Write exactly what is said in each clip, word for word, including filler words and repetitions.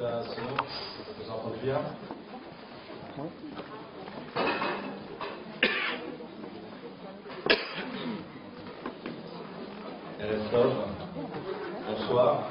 la sono, vous entendez bien? Erev Tov, bonsoir.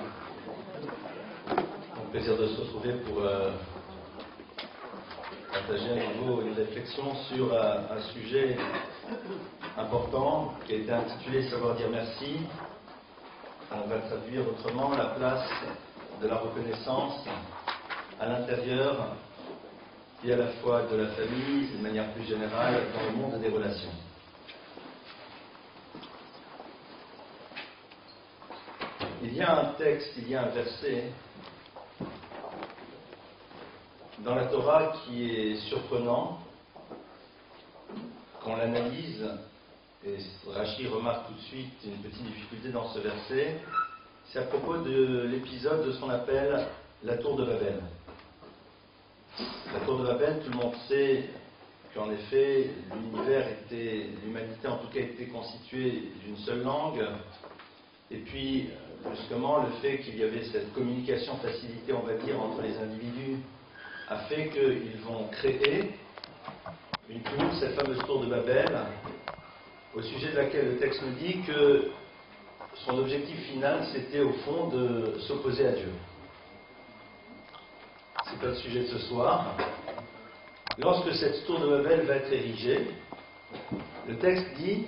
Un plaisir de se retrouver pour euh, partager à nouveau une réflexion sur euh, un sujet important qui a été intitulé Savoir dire merci. On va traduire autrement la place de la reconnaissance à l'intérieur et à la fois de la famille, de manière plus générale, dans le monde des relations. Il y a un texte, il y a un verset dans la Torah qui est surprenant quand on l'analyse, et Rashi remarque tout de suite une petite difficulté dans ce verset. C'est à propos de l'épisode de ce qu'on appelle la tour de Babel. La tour de Babel, tout le monde sait qu'en effet, l'univers était, l'humanité en tout cas était constituée d'une seule langue, et puis justement le fait qu'il y avait cette communication facilitée, on va dire, entre les individus, a fait qu'ils vont créer une tour, cette fameuse tour de Babel, au sujet de laquelle le texte nous dit que son objectif final, c'était au fond de s'opposer à Dieu. Ce n'est pas le sujet de ce soir. Lorsque cette tour de Babel va être érigée, le texte dit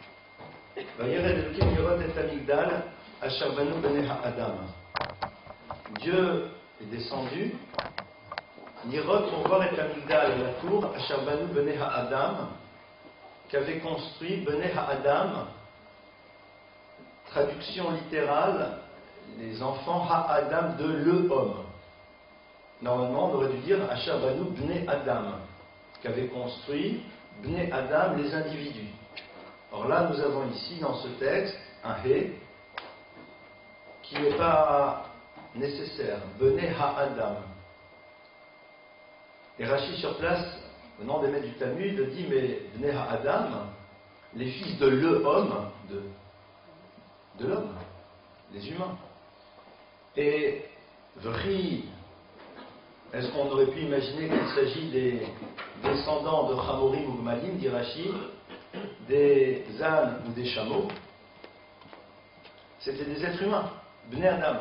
Dieu est descendu, Nirot pour voir et Amigdal, la tour, Asharbanu Bene Ha'adam, qu'avait construit Bene Ha'adam, traduction littérale, les enfants Ha'adam de le homme. Normalement, on aurait dû dire Asharbanu Bne Adam, qu'avait construit Bne Adam, les individus. Or là, nous avons ici, dans ce texte, un He, qui n'est pas nécessaire, Bene Ha'adam. Et Rashi sur place, au nom des maîtres du Talmud, dit mais Bnei Ha'adam, les fils de le homme, de, de l'homme, les humains. Et Vri, est-ce qu'on aurait pu imaginer qu'il s'agit des descendants de Chamorim ou Gmalim, dit Rashi, des ânes ou des chameaux? C'était des êtres humains, Bnei Adam.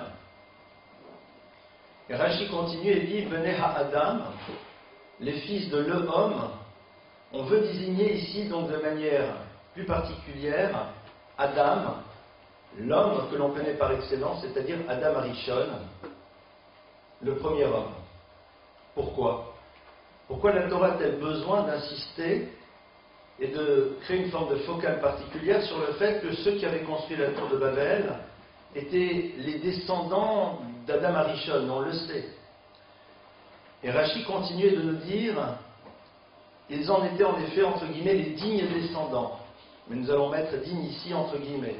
Et Rashi continue et dit Bnei Ha'adam, les fils de le homme, on veut désigner ici donc de manière plus particulière Adam, l'homme que l'on connaît par excellence, c'est-à-dire Adam Arishon, le premier homme. Pourquoi? Pourquoi la Torah a-t-elle besoin d'insister et de créer une forme de focale particulière sur le fait que ceux qui avaient construit la tour de Babel étaient les descendants d'Adam Arishon? On le sait. Et Rashi continuait de nous dire, ils en étaient en effet, entre guillemets, les dignes descendants. Mais nous allons mettre digne ici, entre guillemets.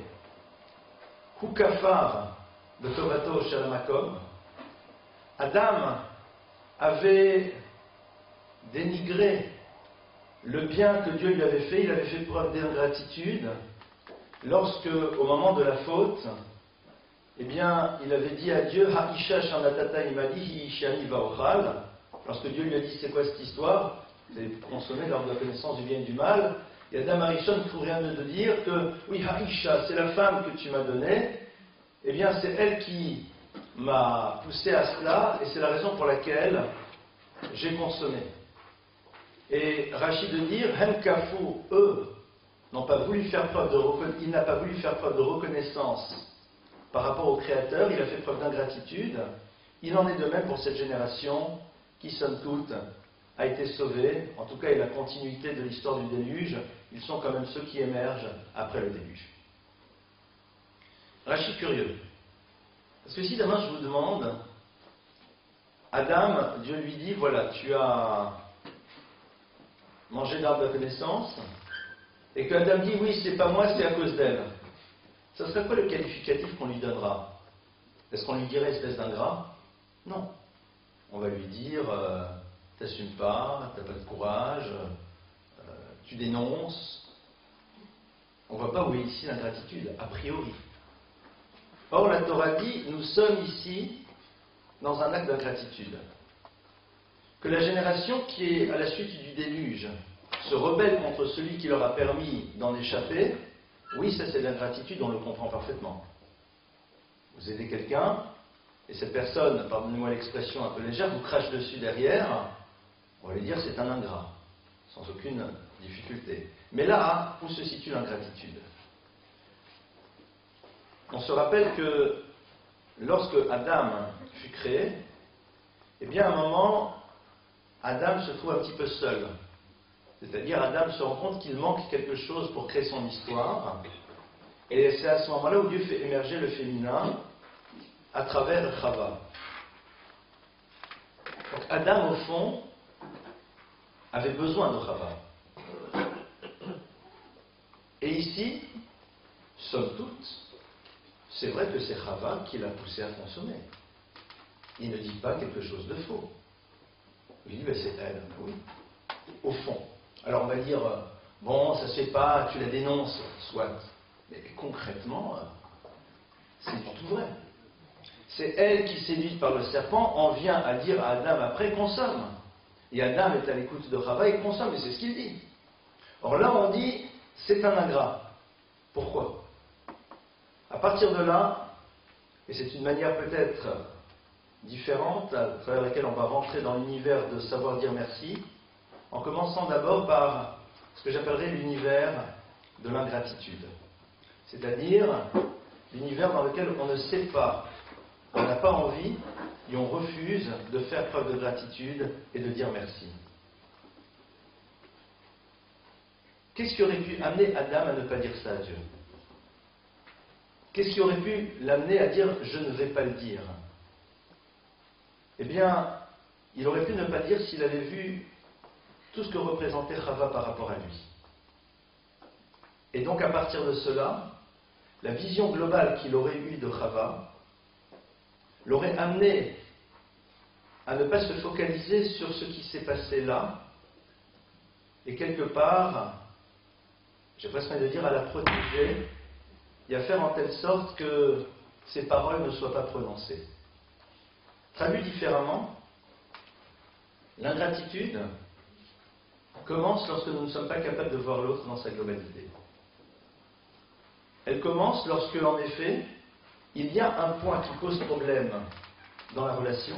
Hukafar de Tovato Shalamakom, Adam avait dénigré le bien que Dieu lui avait fait, il avait fait preuve d'ingratitude, lorsque, au moment de la faute, eh bien, il avait dit à Dieu, Ha'isha Shanatata Imadi Ishani Vaochal. Lorsque Dieu lui a dit c'est quoi cette histoire, vous avez consommé lors de la connaissance du bien et du mal, et Adam Arishon ne trouve rien de dire que oui, Haïcha, c'est la femme que tu m'as donnée, eh bien c'est elle qui m'a poussé à cela, et c'est la raison pour laquelle j'ai consommé. Et Rachid de dire, Hemkafou, eux, n'ont pas voulu faire preuve de reconna... il n'a pas voulu faire preuve de reconnaissance par rapport au Créateur, il a fait preuve d'ingratitude. Il en est de même pour cette génération qui, somme toute, a été sauvée. En tout cas, et la continuité de l'histoire du déluge, ils sont quand même ceux qui émergent après le déluge. Rachid curieux. Parce que si demain je vous demande, Adam, Dieu lui dit, voilà, tu as mangé l'arbre de la connaissance, et que Adam dit, oui, c'est pas moi, c'est à cause d'elle. Ça serait quoi le qualificatif qu'on lui donnera? Est-ce qu'on lui dirait espèce d'ingrat? Non. On va lui dire, euh, t'assumes pas, t'as pas de courage, euh, tu dénonces. On ne voit pas où est ici l'ingratitude, a priori. Or, la Torah dit, nous sommes ici dans un acte d'ingratitude. Que la génération qui est à la suite du déluge se rebelle contre celui qui leur a permis d'en échapper, oui, ça c'est de l'ingratitude, on le comprend parfaitement. Vous aidez quelqu'un, et cette personne, pardonnez-moi l'expression un peu légère, vous crache dessus derrière, on va lui dire c'est un ingrat, sans aucune difficulté. Mais là, où se situe l'ingratitude? On se rappelle que lorsque Adam fut créé, eh bien à un moment, Adam se trouve un petit peu seul. C'est-à-dire, Adam se rend compte qu'il manque quelque chose pour créer son histoire. Et c'est à ce moment-là où Dieu fait émerger le féminin à travers Chava. Donc Adam, au fond, avait besoin de Chava. Et ici, somme toute, c'est vrai que c'est Chava qui l'a poussé à consommer. Il ne dit pas quelque chose de faux. Il dit, ben c'est elle, oui, au fond. Alors on va dire, euh, bon, ça se fait pas, tu la dénonces, soit. Mais concrètement, euh, c'est du tout vrai. C'est elle qui, séduite par le serpent, en vient à dire à Adam après, consomme. Et Adam est à l'écoute de Chava et consomme, et c'est ce qu'il dit. Or là, on dit, c'est un ingrat. Pourquoi? À partir de là, et c'est une manière peut-être différente, à travers laquelle on va rentrer dans l'univers de savoir dire merci, en commençant d'abord par ce que j'appellerais l'univers de l'ingratitude. C'est-à-dire l'univers dans lequel on ne sait pas, on n'a pas envie et on refuse de faire preuve de gratitude et de dire merci. Qu'est-ce qui aurait pu amener Adam à ne pas dire ça à Dieu? Qu'est-ce qui aurait pu l'amener à dire « je ne vais pas le dire » ? Eh bien, il aurait pu ne pas dire s'il avait vu tout ce que représentait Chava par rapport à lui. Et donc, à partir de cela, la vision globale qu'il aurait eue de Chava l'aurait amené à ne pas se focaliser sur ce qui s'est passé là, et quelque part, j'ai presque envie de dire, à la protéger, et à faire en telle sorte que ces paroles ne soient pas prononcées. Traduit différemment, l'ingratitude commence lorsque nous ne sommes pas capables de voir l'autre dans sa globalité. Elle commence lorsque, en effet, il y a un point qui pose problème dans la relation.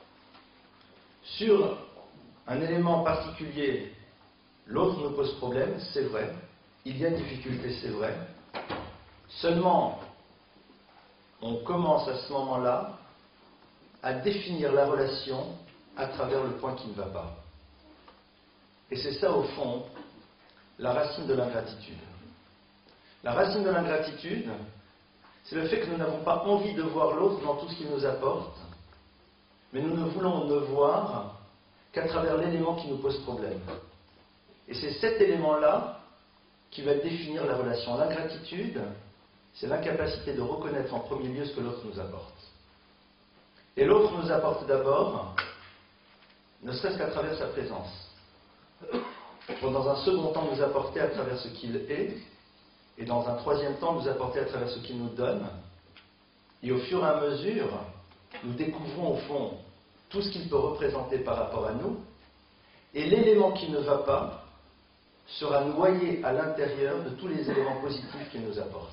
Sur un élément particulier, l'autre nous pose problème, c'est vrai. Il y a une difficulté, c'est vrai. Seulement, on commence à ce moment-là à définir la relation à travers le point qui ne va pas. Et c'est ça, au fond, la racine de l'ingratitude. La racine de l'ingratitude, c'est le fait que nous n'avons pas envie de voir l'autre dans tout ce qu'il nous apporte, mais nous ne voulons ne voir qu'à travers l'élément qui nous pose problème. Et c'est cet élément-là qui va définir la relation. L'ingratitude, c'est l'incapacité de reconnaître en premier lieu ce que l'autre nous apporte. Et l'autre nous apporte d'abord, ne serait-ce qu'à travers sa présence. Pour dans un second temps nous apporter à travers ce qu'il est, et dans un troisième temps nous apporter à travers ce qu'il nous donne. Et au fur et à mesure, nous découvrons au fond tout ce qu'il peut représenter par rapport à nous, et l'élément qui ne va pas sera noyé à l'intérieur de tous les éléments positifs qu'il nous apporte.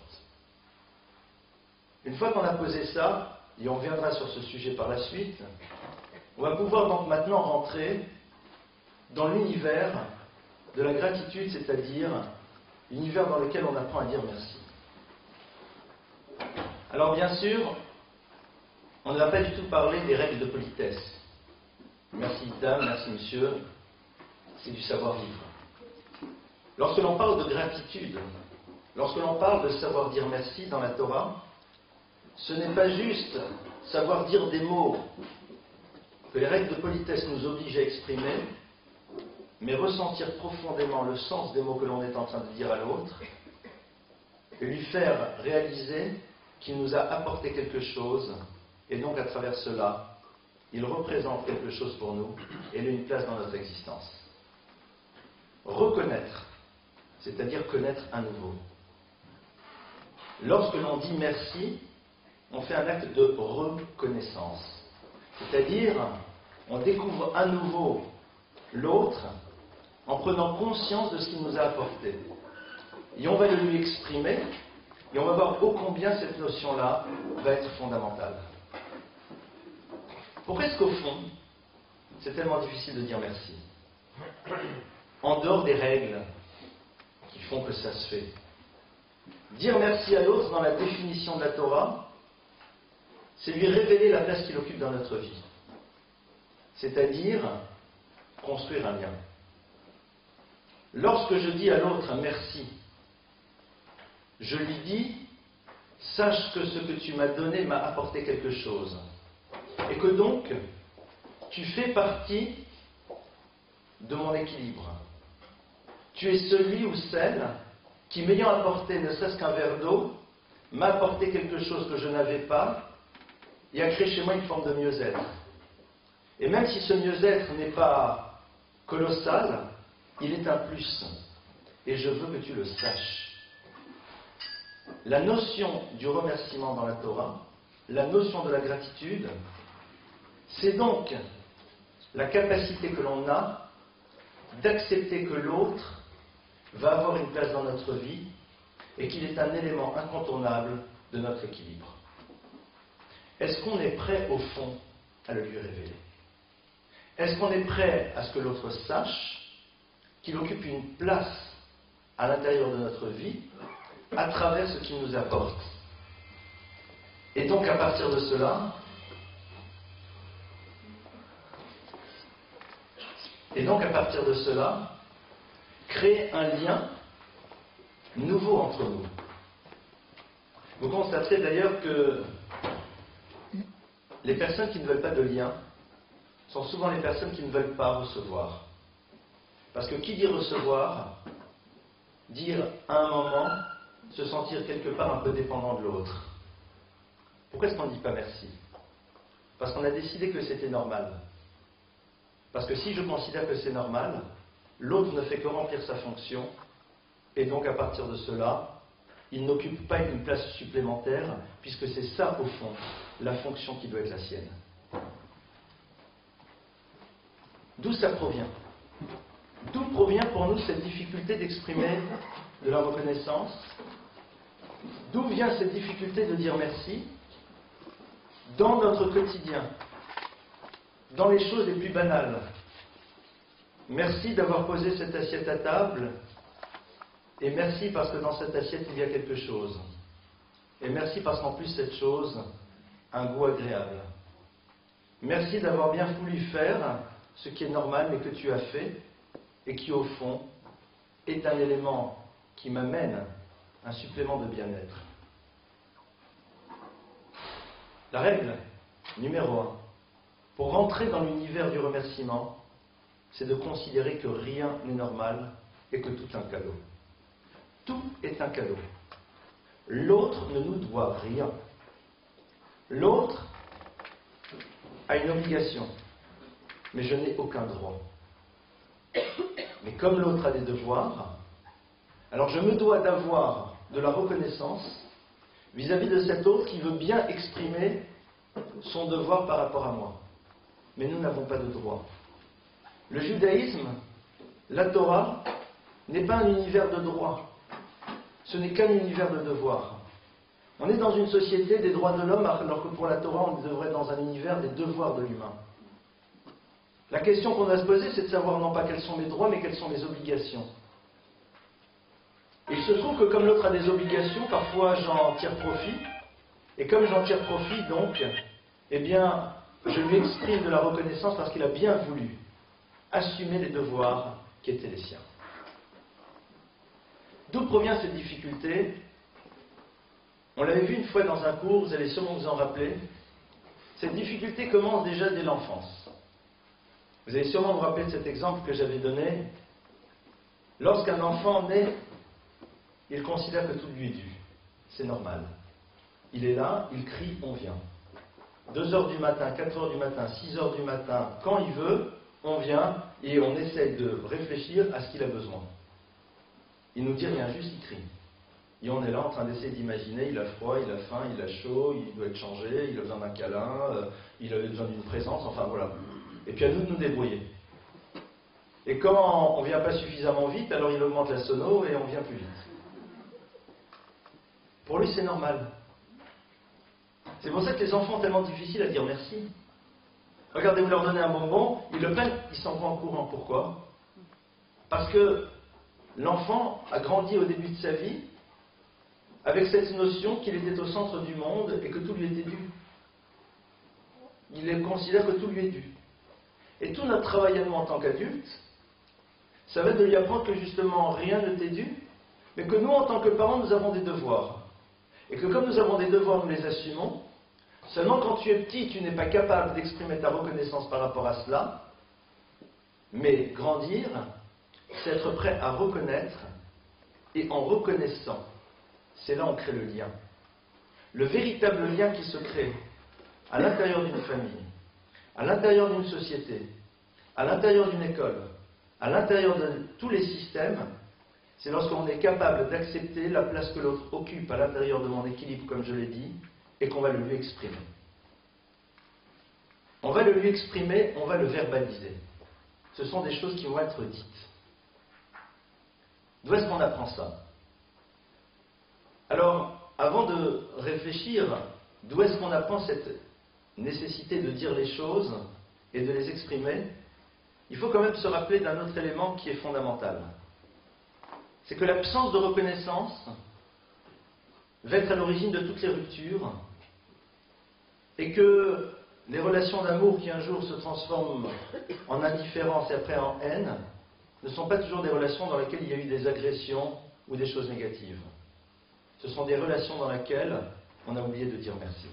Une fois qu'on a posé ça, et on reviendra sur ce sujet par la suite, on va pouvoir donc maintenant rentrer dans l'univers de la gratitude, c'est-à-dire l'univers dans lequel on apprend à dire merci. Alors bien sûr, on ne va pas du tout parler des règles de politesse. Merci dame, merci monsieur, c'est du savoir-vivre. Lorsque l'on parle de gratitude, lorsque l'on parle de savoir dire merci dans la Torah, ce n'est pas juste savoir dire des mots que les règles de politesse nous obligent à exprimer, mais ressentir profondément le sens des mots que l'on est en train de dire à l'autre, et lui faire réaliser qu'il nous a apporté quelque chose, et donc à travers cela, il représente quelque chose pour nous, et il a une place dans notre existence. Reconnaître, c'est-à-dire connaître à nouveau. Lorsque l'on dit merci, on fait un acte de reconnaissance. C'est-à-dire, on découvre à nouveau l'autre en prenant conscience de ce qu'il nous a apporté. Et on va le lui exprimer, et on va voir ô combien cette notion-là va être fondamentale. Pourquoi est-ce qu'au fond, c'est tellement difficile de dire merci? En dehors des règles qui font que ça se fait. Dire merci à l'autre dans la définition de la Torah, c'est lui révéler la place qu'il occupe dans notre vie. C'est-à-dire construire un lien. Lorsque je dis à l'autre un merci, je lui dis, sache que ce que tu m'as donné m'a apporté quelque chose. Et que donc, tu fais partie de mon équilibre. Tu es celui ou celle qui, m'ayant apporté ne serait-ce qu'un verre d'eau, m'a apporté quelque chose que je n'avais pas et a créé chez moi une forme de mieux-être. Et même si ce mieux-être n'est pas colossal, il est un plus. Et je veux que tu le saches. La notion du remerciement dans la Torah, la notion de la gratitude, c'est donc la capacité que l'on a d'accepter que l'autre va avoir une place dans notre vie et qu'il est un élément incontournable de notre équilibre. Est-ce qu'on est prêt, au fond, à le lui révéler? Est-ce qu'on est prêt à ce que l'autre sache qu'il occupe une place à l'intérieur de notre vie à travers ce qu'il nous apporte? Et donc, à partir de cela, et donc, à partir de cela, créer un lien nouveau entre nous. Vous constaterez d'ailleurs que les personnes qui ne veulent pas de lien sont souvent les personnes qui ne veulent pas recevoir. Parce que qui dit recevoir, dire à un moment, se sentir quelque part un peu dépendant de l'autre. Pourquoi est-ce qu'on ne dit pas merci? Parce qu'on a décidé que c'était normal. Parce que si je considère que c'est normal, l'autre ne fait que remplir sa fonction, et donc à partir de cela, il n'occupe pas une place supplémentaire, puisque c'est ça, au fond, la fonction qui doit être la sienne. D'où ça provient? D'où provient pour nous cette difficulté d'exprimer de la reconnaissance? D'où vient cette difficulté de dire merci? Dans notre quotidien, dans les choses les plus banales. Merci d'avoir posé cette assiette à table, et merci parce que dans cette assiette il y a quelque chose. Et merci parce qu'en plus cette chose a un goût agréable. Merci d'avoir bien voulu faire ce qui est normal mais que tu as fait, et qui au fond est un élément qui m'amène un supplément de bien-être. La règle numéro un, pour rentrer dans l'univers du remerciement, c'est de considérer que rien n'est normal et que tout est un cadeau. Tout est un cadeau. L'autre ne nous doit rien. L'autre a une obligation, mais je n'ai aucun droit. Mais comme l'autre a des devoirs, alors je me dois d'avoir de la reconnaissance vis-à-vis de cet autre qui veut bien exprimer son devoir par rapport à moi. Mais nous n'avons pas de droit. Le judaïsme, la Torah, n'est pas un univers de droit. Ce n'est qu'un univers de devoirs. On est dans une société des droits de l'homme, alors que pour la Torah, on devrait être dans un univers des devoirs de l'humain. La question qu'on doit se poser, c'est de savoir non pas quels sont mes droits, mais quelles sont mes obligations. Et il se trouve que comme l'autre a des obligations, parfois j'en tire profit. Et comme j'en tire profit, donc, eh bien, je lui exprime de la reconnaissance parce qu'il a bien voulu assumer les devoirs qui étaient les siens. D'où provient cette difficulté? On l'avait vu une fois dans un cours, vous allez sûrement vous en rappeler. Cette difficulté commence déjà dès l'enfance. Vous allez sûrement vous rappeler de cet exemple que j'avais donné. Lorsqu'un enfant naît, il considère que tout lui est dû. C'est normal. Il est là, il crie, on vient. deux heures du matin, quatre heures du matin, six heures du matin, quand il veut, on vient et on essaie de réfléchir à ce qu'il a besoin. Il nous dit rien, juste il crie. Et on est là en train d'essayer d'imaginer, il a froid, il a faim, il a chaud, il doit être changé, il a besoin d'un câlin, euh, il a besoin d'une présence, enfin voilà. Et puis à nous de nous débrouiller. Et quand on ne vient pas suffisamment vite, alors il augmente la sono et on vient plus vite. Pour lui, c'est normal. C'est pour ça que les enfants ont tellement difficile à dire merci. Regardez, vous leur donnez un bonbon, ils le prennent, ils s'en vont en courant. Pourquoi? Parce que l'enfant a grandi au début de sa vie avec cette notion qu'il était au centre du monde et que tout lui était dû. Il considère que tout lui est dû. Et tout notre travail à nous en tant qu'adultes, ça va être de lui apprendre que justement rien ne t'est dû, mais que nous, en tant que parents, nous avons des devoirs. Et que comme nous avons des devoirs, nous les assumons. Seulement quand tu es petit, tu n'es pas capable d'exprimer ta reconnaissance par rapport à cela. Mais grandir, c'est être prêt à reconnaître, et en reconnaissant, c'est là où on crée le lien. Le véritable lien qui se crée à l'intérieur d'une famille, à l'intérieur d'une société, à l'intérieur d'une école, à l'intérieur de tous les systèmes, c'est lorsqu'on est capable d'accepter la place que l'autre occupe à l'intérieur de mon équilibre, comme je l'ai dit, et qu'on va le lui exprimer. On va le lui exprimer, on va le verbaliser. Ce sont des choses qui vont être dites. D'où est-ce qu'on apprend ça? Alors, avant de réfléchir, d'où est-ce qu'on apprend cette nécessité de dire les choses et de les exprimer, il faut quand même se rappeler d'un autre élément qui est fondamental. C'est que l'absence de reconnaissance va être à l'origine de toutes les ruptures et que les relations d'amour qui un jour se transforment en indifférence et après en haine ne sont pas toujours des relations dans lesquelles il y a eu des agressions ou des choses négatives. Ce sont des relations dans lesquelles on a oublié de dire merci.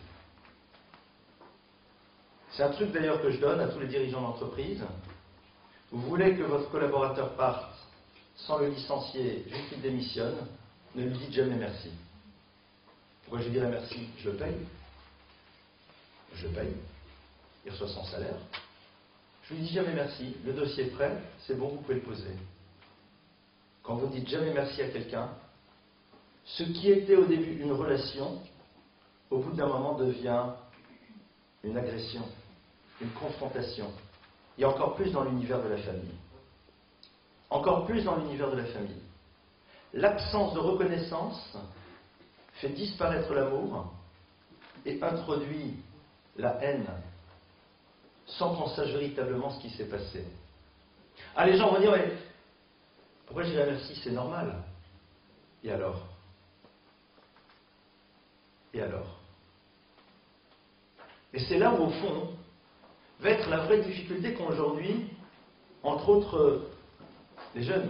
C'est un truc d'ailleurs que je donne à tous les dirigeants d'entreprise. Vous voulez que votre collaborateur parte sans le licencier, juste qu'il démissionne, ne lui dites jamais merci. Pourquoi je lui dirais merci? Je le paye. Je le paye. Il reçoit son salaire. Je lui dis jamais merci. Le dossier est prêt, c'est bon, vous pouvez le poser. Quand vous dites jamais merci à quelqu'un, ce qui était au début une relation, au bout d'un moment devient une agression, une confrontation. Et encore plus dans l'univers de la famille. Encore plus dans l'univers de la famille. L'absence de reconnaissance fait disparaître l'amour et introduit la haine sans qu'on sache véritablement ce qui s'est passé. Ah, les gens vont dire, mais pourquoi je dirais merci? C'est normal. Et alors? Et alors? Et c'est là où, au fond, va être la vraie difficulté qu'ont aujourd'hui, entre autres, les jeunes.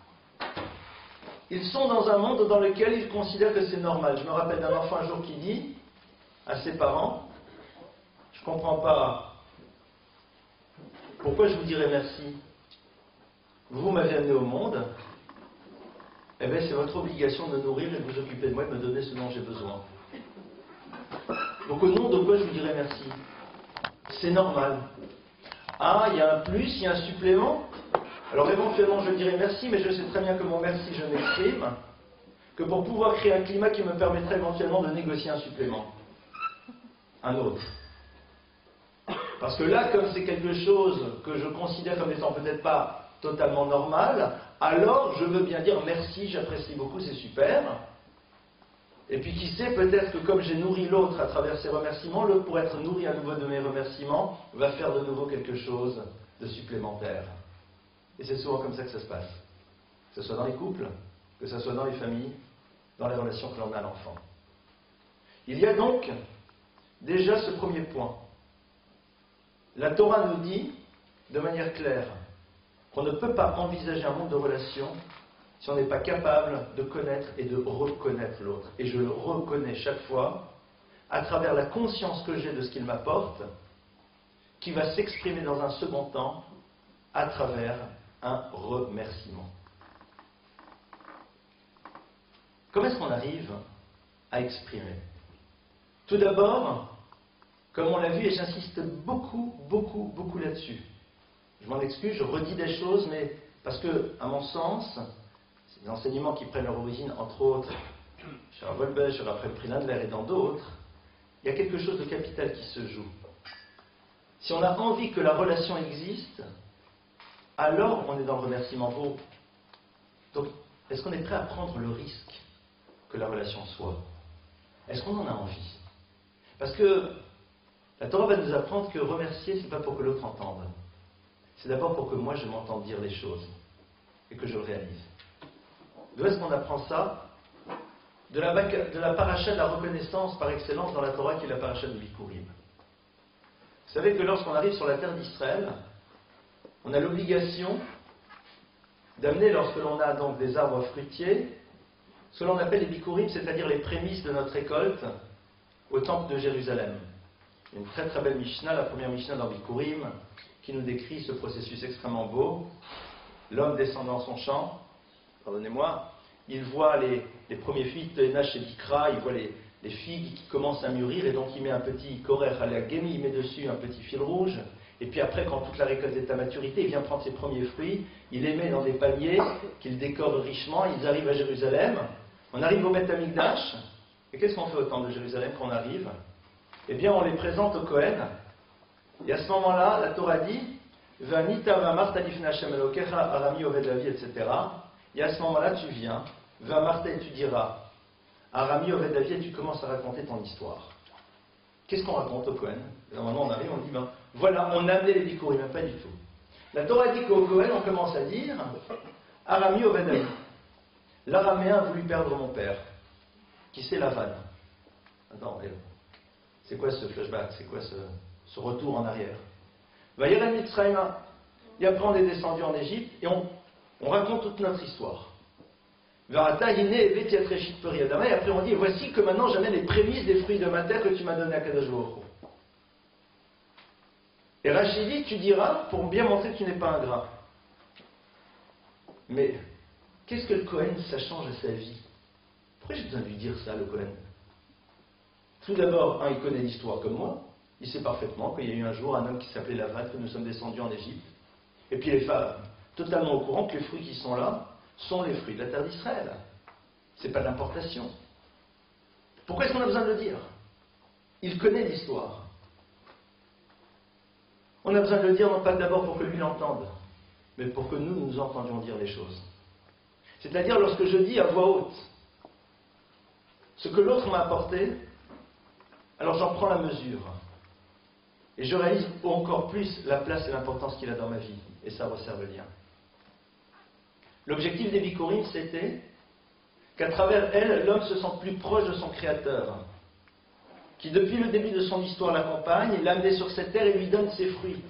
Ils sont dans un monde dans lequel ils considèrent que c'est normal. Je me rappelle d'un enfant un jour qui dit à ses parents, je ne comprends pas pourquoi je vous dirais merci. Vous m'avez amené au monde, eh bien c'est votre obligation de me nourrir et de vous occuper de moi et de me donner ce dont j'ai besoin. Donc au nom de quoi je vous dirais merci? C'est normal. Ah, il y a un plus, il y a un supplément. Alors éventuellement je dirais merci, mais je sais très bien que mon merci je m'exprime que pour pouvoir créer un climat qui me permettrait éventuellement de négocier un supplément. Un autre. Parce que là, comme c'est quelque chose que je considère comme étant peut-être pas totalement normal, alors je veux bien dire merci, j'apprécie beaucoup, c'est super. Et puis qui sait, peut-être que comme j'ai nourri l'autre à travers ses remerciements, l'autre, pour être nourri à nouveau de mes remerciements, va faire de nouveau quelque chose de supplémentaire. Et c'est souvent comme ça que ça se passe. Que ce soit dans les couples, que ce soit dans les familles, dans les relations que l'on a à l'enfant. Il y a donc déjà ce premier point. La Torah nous dit, de manière claire, qu'on ne peut pas envisager un monde de relations si on n'est pas capable de connaître et de reconnaître l'autre. Et je le reconnais chaque fois à travers la conscience que j'ai de ce qu'il m'apporte, qui va s'exprimer dans un second temps à travers un remerciement. Comment est-ce qu'on arrive à exprimer? Tout d'abord, comme on l'a vu, et j'insiste beaucoup, beaucoup, beaucoup là-dessus. Je m'en excuse, je redis des choses, mais parce que, à mon sens, c'est des enseignements qui prennent leur origine, entre autres, chez Volbesch, chez Raphaël Prinadler et dans d'autres, il y a quelque chose de capital qui se joue. Si on a envie que la relation existe, alors on est dans le remerciement beau. Donc, est-ce qu'on est prêt à prendre le risque que la relation soit? Est-ce qu'on en a envie? Parce que la Torah va nous apprendre que remercier, ce n'est pas pour que l'autre entende. C'est d'abord pour que moi je m'entende dire les choses et que je le réalise. D'où est-ce qu'on apprend ça? De la, de la paracha de la reconnaissance par excellence dans la Torah qui est la paracha de Bikurim. Vous savez que lorsqu'on arrive sur la terre d'Israël, on a l'obligation d'amener, lorsque l'on a donc des arbres fruitiers, ce que l'on appelle les Bikurim, c'est-à-dire les prémices de notre récolte, au temple de Jérusalem. Il y a une très très belle Mishnah, la première Mishnah dans Bikurim, qui nous décrit ce processus extrêmement beau. L'homme descend dans son champ, pardonnez-moi, il voit les, les premiers figues de Enash et Bikra, il voit les, les figues qui commencent à mûrir, et donc il met un petit korer à la gemi, il met dessus un petit fil rouge, et puis après, quand toute la récolte est à maturité, il vient prendre ses premiers fruits, il les met dans des paniers qu'il décore richement, ils arrivent à Jérusalem, on arrive au Beth Amikdash, et qu'est-ce qu'on fait au temple de Jérusalem quand on arrive? Eh bien, on les présente au Kohen, et à ce moment-là, la Torah dit, Vanita vamarta lifnei Hashem Elokecha arami oved lavi, et cetera. Et à ce moment-là, tu viens, vamarta et tu diras, arami oved lavi, et tu commences à raconter ton histoire. Qu'est-ce qu'on raconte au Kohen? Normalement, on arrive, on dit, ben, voilà, on a amené les Bikurim, pas du tout. La Torah dit qu'au Kohen, on commence à dire, arami oved lavi. L'araméen a voulu perdre mon père, qui c'est Lavan. Attends, c'est quoi ce flashback? C'est quoi ce, ce retour en arrière? Vayeran Mitzrayma. Et après on est descendu en Égypte et on, on raconte toute notre histoire. Varata Hine Evet Yatreshit Periadama. Et après on dit, voici que maintenant j'amène les prémices des fruits de ma terre que tu m'as donné à Kadosh Baruch Hu. Et Rachid dit, tu diras, pour bien montrer que tu n'es pas ingrat. Mais qu'est-ce que le Kohen, ça change à sa vie? Pourquoi j'ai besoin de lui dire ça, le Kohen? Tout d'abord, un, il connaît l'histoire comme moi. Il sait parfaitement qu'il y a eu un jour un homme qui s'appelait Lavan, que nous sommes descendus en Égypte. Et puis il est totalement au courant que les fruits qui sont là sont les fruits de la terre d'Israël. Ce n'est pas de l'importation. Pourquoi est-ce qu'on a besoin de le dire? Il connaît l'histoire. On a besoin de le dire non pas d'abord pour que lui l'entende, mais pour que nous, nous entendions dire les choses. C'est-à-dire lorsque je dis à voix haute ce que l'autre m'a apporté, alors j'en prends la mesure. Et je réalise encore plus la place et l'importance qu'il a dans ma vie. Et ça resserre le lien. L'objectif des Bikurim, c'était qu'à travers elle, l'homme se sente plus proche de son Créateur, qui depuis le début de son histoire l'accompagne, l'a amené sur cette terre et lui donne ses fruits.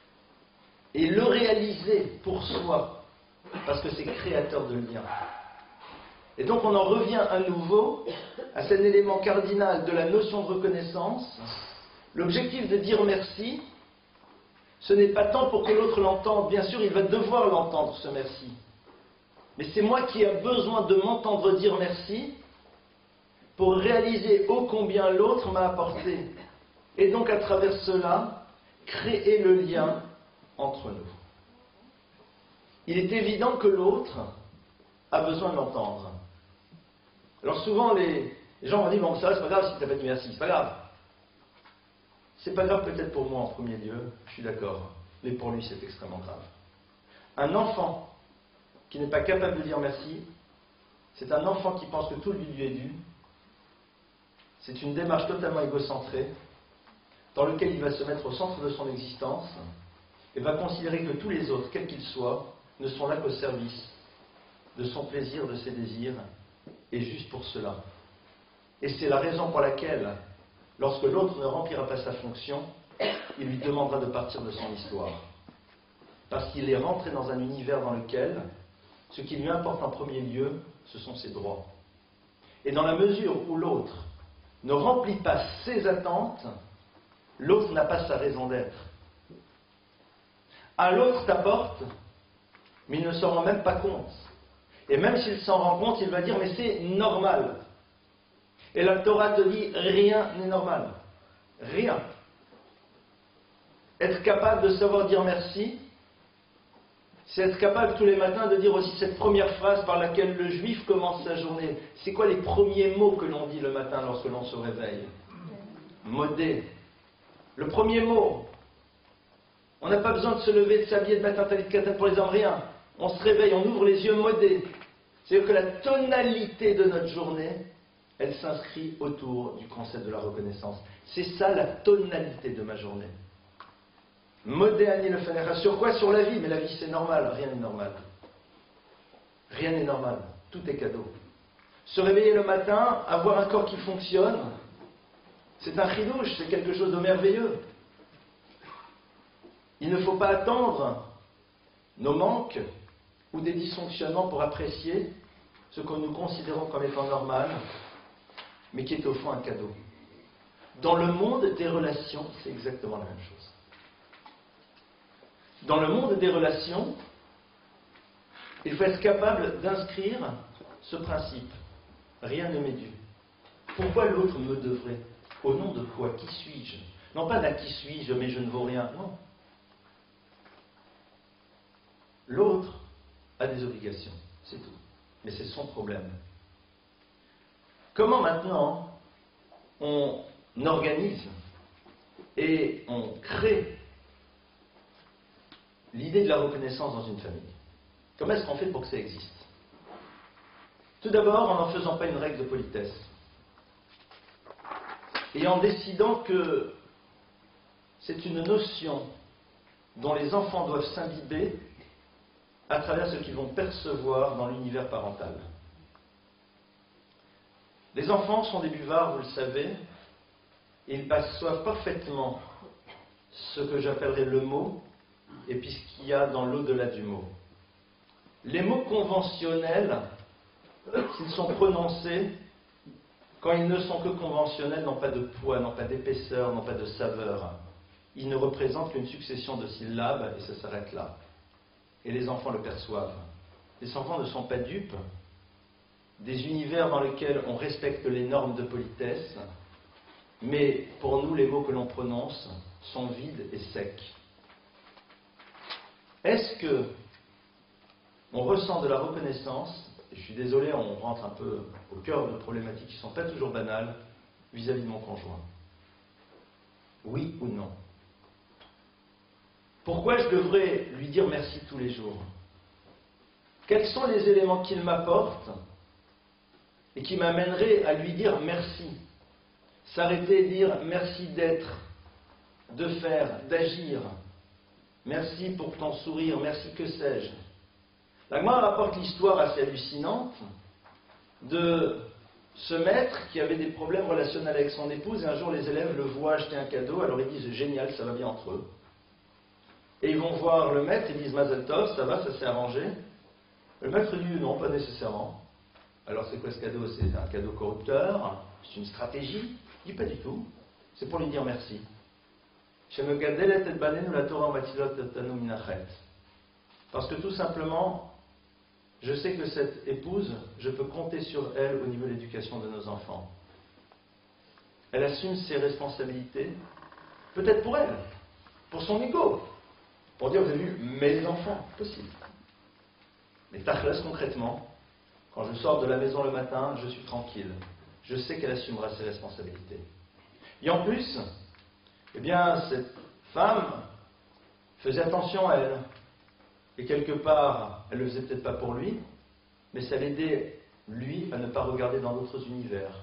Et le réaliser pour soi, parce que c'est créateur de lien. Et donc on en revient à nouveau à cet élément cardinal de la notion de reconnaissance. L'objectif de dire merci, ce n'est pas tant pour que l'autre l'entende, bien sûr il va devoir l'entendre ce merci. Mais c'est moi qui ai besoin de m'entendre dire merci pour réaliser ô combien l'autre m'a apporté. Et donc à travers cela, créer le lien entre nous. Il est évident que l'autre a besoin de l'entendre. Alors souvent les, les gens vont dire, bon ça c'est pas grave si tu n'as pas dit merci, c'est pas grave. C'est pas grave peut-être pour moi en premier lieu, je suis d'accord, mais pour lui c'est extrêmement grave. Un enfant qui n'est pas capable de dire merci, c'est un enfant qui pense que tout lui, lui est dû. C'est une démarche totalement égocentrée, dans laquelle il va se mettre au centre de son existence, et va considérer que tous les autres, quels qu'ils soient, ne sont là qu'au service de son plaisir, de ses désirs, et juste pour cela. Et c'est la raison pour laquelle, lorsque l'autre ne remplira pas sa fonction, il lui demandera de partir de son histoire. Parce qu'il est rentré dans un univers dans lequel, ce qui lui importe en premier lieu, ce sont ses droits. Et dans la mesure où l'autre ne remplit pas ses attentes, l'autre n'a pas sa raison d'être. À l'autre t'apporte, mais il ne s'en rend même pas compte. Et même s'il s'en rend compte, il va dire, mais c'est normal. Et la Torah te dit, rien n'est normal. Rien. Être capable de savoir dire merci, C'est être capable tous les matins de dire aussi cette première phrase par laquelle le juif commence sa journée. C'est quoi les premiers mots que l'on dit le matin lorsque l'on se réveille? Modé. Le premier mot. On n'a pas besoin de se lever, de s'habiller, de mettre un talit de katan pour les hommes, rien. On se réveille, on ouvre les yeux modés. C'est-à-dire que la tonalité de notre journée, elle s'inscrit autour du concept de la reconnaissance. C'est ça la tonalité de ma journée. Modé Ani le Fanera. Sur quoi? Sur la vie. Mais la vie c'est normal, rien n'est normal. Rien n'est normal. Tout est cadeau. Se réveiller le matin, avoir un corps qui fonctionne, c'est un chidouche, c'est quelque chose de merveilleux. Il ne faut pas attendre nos manques ou des dysfonctionnements pour apprécier ce que nous considérons comme étant normal, mais qui est au fond un cadeau. Dans le monde des relations, c'est exactement la même chose. Dans le monde des relations, il faut être capable d'inscrire ce principe. Rien ne m'est dû. Pourquoi l'autre me devrait? Au nom de quoi? Qui suis-je? Non pas d'un qui suis-je, mais je ne vaux rien. Non. L'autre a des obligations, c'est tout. Mais c'est son problème. Comment maintenant on organise et on crée l'idée de la reconnaissance dans une famille? Comment est-ce qu'on fait pour que ça existe? Tout d'abord en n'en faisant pas une règle de politesse. Et en décidant que c'est une notion dont les enfants doivent s'imbiber à travers ce qu'ils vont percevoir dans l'univers parental. Les enfants sont des buvards, vous le savez, et ils perçoivent parfaitement ce que j'appellerais le mot, et puis ce qu'il y a dans l'au-delà du mot. Les mots conventionnels, s'ils sont prononcés, quand ils ne sont que conventionnels, n'ont pas de poids, n'ont pas d'épaisseur, n'ont pas de saveur. Ils ne représentent qu'une succession de syllabes, et ça s'arrête là. Et les enfants le perçoivent. Les enfants ne sont pas dupes des univers dans lesquels on respecte les normes de politesse, mais pour nous, les mots que l'on prononce sont vides et secs. Est-ce que on ressent de la reconnaissance, et je suis désolé, on rentre un peu au cœur de problématiques qui ne sont pas toujours banales, vis-à-vis de mon conjoint? Oui ou non? Pourquoi je devrais lui dire merci tous les jours? Quels sont les éléments qu'il m'apporte et qui m'amèneraient à lui dire merci? S'arrêter et dire merci d'être, de faire, d'agir. Merci pour ton sourire, merci que sais-je. La Gemara rapporte l'histoire assez hallucinante de ce maître qui avait des problèmes relationnels avec son épouse, et un jour les élèves le voient acheter un cadeau, alors ils disent génial, ça va bien entre eux. Et ils vont voir le maître, ils disent Mazel Tov, ça va, ça s'est arrangé. Le maître dit non, pas nécessairement. Alors c'est quoi ce cadeau? C'est un cadeau corrupteur? C'est une stratégie? Il dit pas du tout. C'est pour lui dire merci. Parce que tout simplement, je sais que cette épouse, je peux compter sur elle au niveau de l'éducation de nos enfants. Elle assume ses responsabilités, peut-être pour elle, pour son ego, pour dire, vous avez vu, mes enfants, possible. Mais tachlas, concrètement, quand je sors de la maison le matin, je suis tranquille. Je sais qu'elle assumera ses responsabilités. Et en plus, eh bien, cette femme faisait attention à elle. Et quelque part, elle ne le faisait peut-être pas pour lui, mais ça l'aidait, lui, à ne pas regarder dans d'autres univers.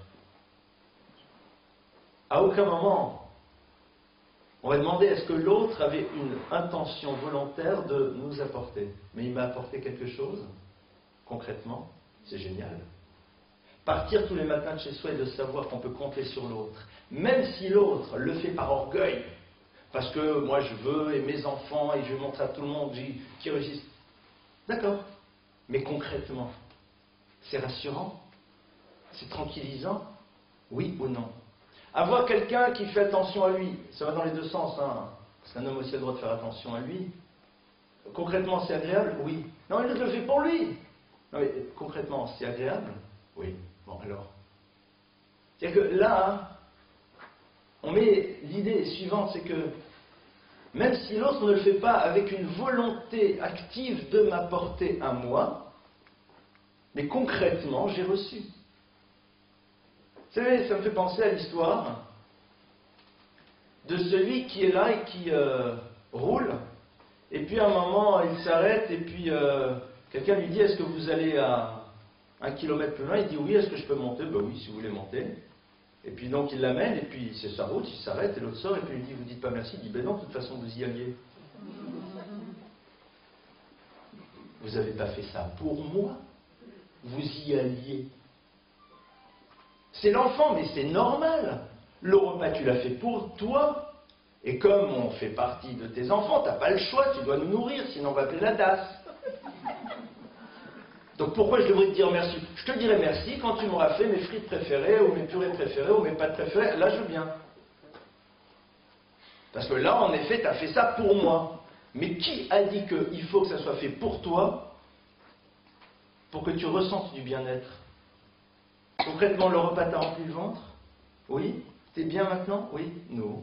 À aucun moment, on va demander est-ce que l'autre avait une intention volontaire de nous apporter. Mais il m'a apporté quelque chose, concrètement, c'est génial. Partir tous les matins de chez soi et de savoir qu'on peut compter sur l'autre, même si l'autre le fait par orgueil, parce que moi je veux, et mes enfants, et je vais montrer à tout le monde qui réussissent. D'accord, mais concrètement, c'est rassurant, c'est tranquillisant, oui ou non? Avoir quelqu'un qui fait attention à lui, ça va dans les deux sens, hein, parce qu'un homme aussi a le droit de faire attention à lui. Concrètement, c'est agréable? Oui. Non, il le fait pour lui. Non, mais concrètement, c'est agréable? Oui. Bon, alors. C'est-à-dire que là, on met l'idée suivante, c'est que même si l'autre ne le fait pas avec une volonté active de m'apporter à moi, mais concrètement, j'ai reçu. Vous savez, ça me fait penser à l'histoire de celui qui est là et qui euh, roule, et puis à un moment, il s'arrête, et puis euh, quelqu'un lui dit, est-ce que vous allez à un kilomètre plus loin? Il dit, oui, est-ce que je peux monter? Ben oui, si vous voulez monter. Et puis donc il l'amène, et puis c'est sa route, il s'arrête, et l'autre sort, et puis il dit, vous dites pas merci? Il dit, ben non, de toute façon, vous y alliez. Vous n'avez pas fait ça pour moi, vous y alliez. C'est l'enfant, mais c'est normal. Le repas, tu l'as fait pour toi. Et comme on fait partie de tes enfants, tu n'as pas le choix, tu dois nous nourrir, sinon on va appeler la D A S. Donc pourquoi je devrais te dire merci? Je te dirai merci quand tu m'auras fait mes frites préférées, ou mes purées préférées, ou mes pâtes préférées. Là, je veux bien. Parce que là, en effet, tu as fait ça pour moi. Mais qui a dit qu'il faut que ça soit fait pour toi, pour que tu ressentes du bien-être? Concrètement, le repas t'a rempli le ventre? Oui? T'es bien maintenant? Oui? Non.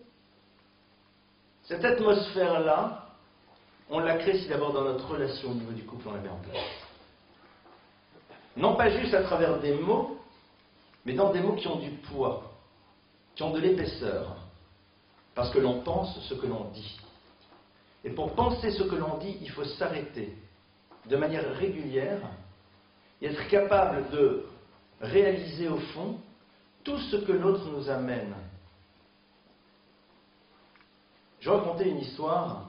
Cette atmosphère-là, on la crée si d'abord dans notre relation au niveau du couple, on la met en place. Non pas juste à travers des mots, mais dans des mots qui ont du poids, qui ont de l'épaisseur. Parce que l'on pense ce que l'on dit. Et pour penser ce que l'on dit, il faut s'arrêter de manière régulière et être capable de réaliser au fond tout ce que l'autre nous amène. Je racontais une histoire.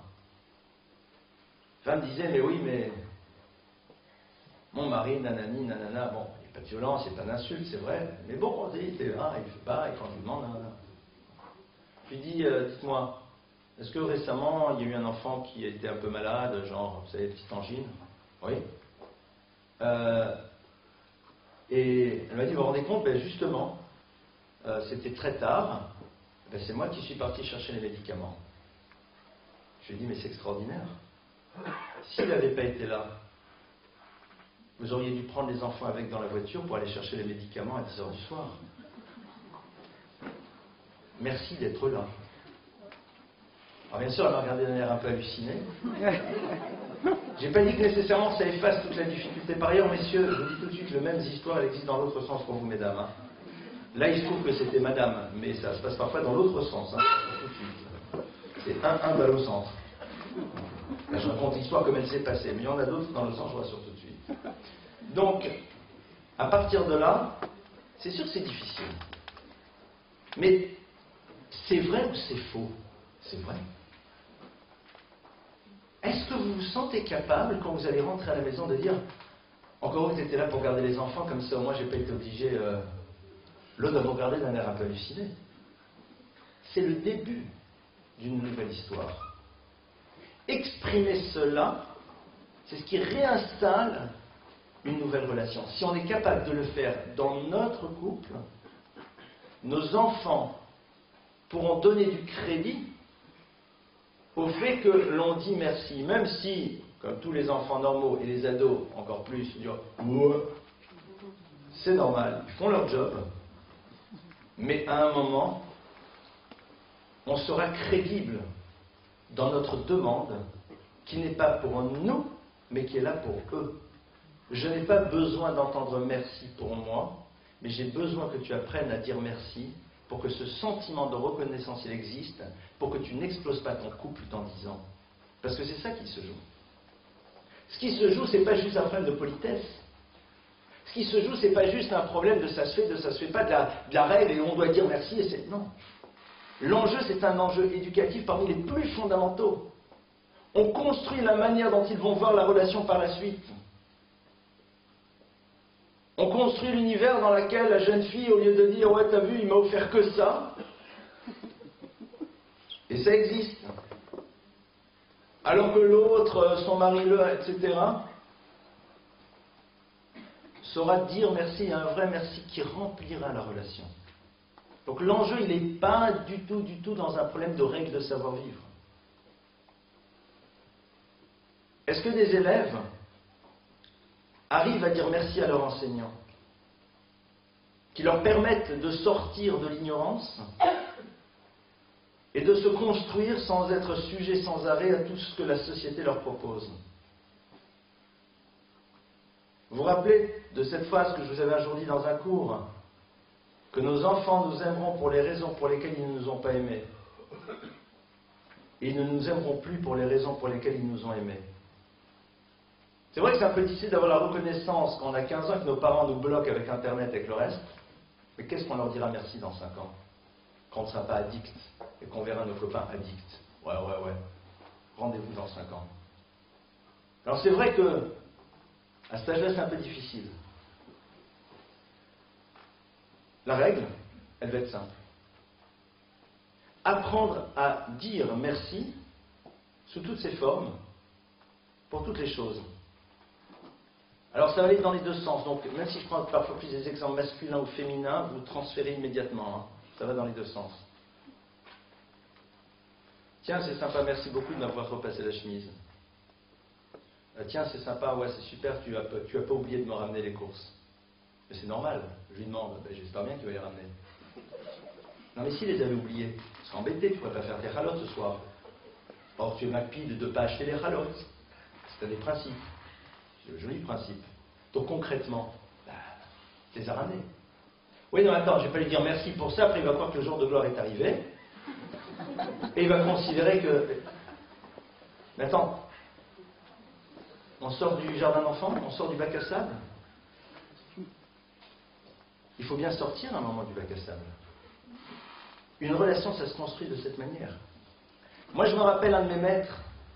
La femme disait, mais oui, mais mon mari, nanani, nanana, bon, il n'y a pas de violence, il n'y a pas d'insulte, c'est vrai, mais bon, il était là, il ne fait pas, et quand je lui demande, nanana. Je lui dis, euh, dites-moi, est-ce que récemment, il y a eu un enfant qui était un peu malade, genre, vous savez, petite angine? Oui. Euh, et elle m'a dit, vous vous rendez compte, ben justement, euh, c'était très tard, ben c'est moi qui suis parti chercher les médicaments. Je lui ai dit, mais c'est extraordinaire. S'il n'avait pas été là, vous auriez dû prendre les enfants avec dans la voiture pour aller chercher les médicaments à dix heures du soir. Merci d'être là. Alors bien sûr, elle m'a regardé d'un air un peu halluciné. J'ai pas dit que nécessairement ça efface toute la difficulté. Par ailleurs, messieurs, je vous dis tout de suite, le même histoire, elle existe dans l'autre sens pour vous, mesdames. Hein. Là, il se trouve que c'était madame, mais ça se passe parfois dans l'autre sens. Hein. Tout de suite. C'est un, un balle au centre. Là, je raconte l'histoire comme elle s'est passée, mais il y en a d'autres dans le sens, je vous rassure tout de suite. Donc, à partir de là, c'est sûr que c'est difficile. Mais c'est vrai ou c'est faux? C'est vrai. Est-ce que vous vous sentez capable, quand vous allez rentrer à la maison, de dire « Encore vous étiez là pour garder les enfants, comme ça au moins j'ai pas été obligé... Euh... » L'autre va vous regarder d'un air un peu halluciné. C'est le début d'une nouvelle histoire. Exprimer cela, c'est ce qui réinstalle une nouvelle relation. Si on est capable de le faire dans notre couple, nos enfants pourront donner du crédit au fait que l'on dit merci, même si, comme tous les enfants normaux et les ados encore plus, disent ouais, c'est normal, ils font leur job, mais à un moment, on sera crédible dans notre demande qui n'est pas pour nous, mais qui est là pour eux. Je n'ai pas besoin d'entendre merci pour moi, mais j'ai besoin que tu apprennes à dire merci pour que ce sentiment de reconnaissance il existe, pour que tu n'exploses pas ton couple en disant. Parce que c'est ça qui se joue. Ce qui se joue, ce n'est pas juste un problème de politesse. Ce qui se joue, ce n'est pas juste un problème de ça se fait, de ça se fait pas, de la, de la règle et on doit dire merci. Et c'est... Non. L'enjeu, c'est un enjeu éducatif parmi les plus fondamentaux. On construit la manière dont ils vont voir la relation par la suite. On construit l'univers dans lequel la jeune fille, au lieu de dire « Ouais, t'as vu, il m'a offert que ça », et ça existe. Alors que l'autre, son mari, le, et cetera, saura dire merci, un vrai merci qui remplira la relation. Donc l'enjeu, il n'est pas du tout, du tout dans un problème de règles de savoir-vivre. Est-ce que des élèves arrivent à dire merci à leur enseignant, qui leur permettent de sortir de l'ignorance et de se construire sans être sujet sans arrêt à tout ce que la société leur propose. Vous vous rappelez de cette phrase que je vous avais un jour dit dans un cours, que nos enfants nous aimeront pour les raisons pour lesquelles ils ne nous ont pas aimés, et ils ne nous aimeront plus pour les raisons pour lesquelles ils nous ont aimés. C'est vrai que c'est un peu difficile d'avoir la reconnaissance quand on a quinze ans et que nos parents nous bloquent avec Internet et avec le reste, mais qu'est-ce qu'on leur dira merci dans cinq ans, quand on ne sera pas addict et qu'on verra nos copains addicts? Ouais, ouais, ouais. Rendez-vous dans cinq ans. Alors c'est vrai que à cet âge-là, c'est un peu difficile. La règle, elle va être simple. Apprendre à dire merci sous toutes ses formes, pour toutes les choses. Alors ça va aller dans les deux sens. Donc même si je prends parfois plus des exemples masculins ou féminins, vous transférez immédiatement. Hein. Ça va dans les deux sens. Tiens, c'est sympa, merci beaucoup de m'avoir repassé la chemise. Euh, tiens, c'est sympa, ouais, c'est super, tu n'as tu as pas oublié de me ramener les courses. Mais c'est normal, je lui demande, ben, j'espère bien qu'il va les ramener. Non mais s'il les avait oubliés, tu serais embêté, tu ne pourrais pas faire tes chalotes ce soir. Or tu es macpide de ne pas acheter les chalotes. C'est des principes. C'est le joli principe. Donc concrètement, bah, tu les as ramenés. Oui, non, attends, je ne vais pas lui dire merci pour ça, après il va croire que le jour de gloire est arrivé. Et il va considérer que... Mais attends, on sort du jardin d'enfants, on sort du bac à sable. Il faut bien sortir à un moment du bac à sable. Une relation, ça se construit de cette manière. Moi, je me rappelle un de mes maîtres,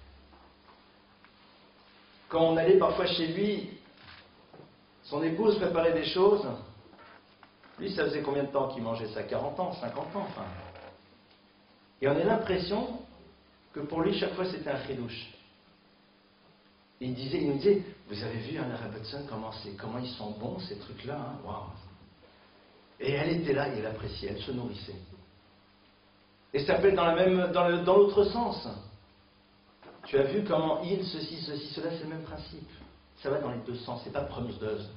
quand on allait parfois chez lui, son épouse préparait des choses. Lui, ça faisait combien de temps qu'il mangeait ça? quarante ans, cinquante ans, enfin. Et on a l'impression que pour lui, chaque fois, c'était un chidouche. Il, disait, il nous disait, vous avez vu, Anna Robertson, comment, comment ils sont bons, ces trucs-là, hein, waouh. Et elle était là, et elle appréciait, elle se nourrissait. Et ça peut être dans la même, dans le, dans l'autre sens. Tu as vu comment il, ceci, ceci, cela, c'est le même principe. Ça va dans les deux sens, c'est pas promise d'ose.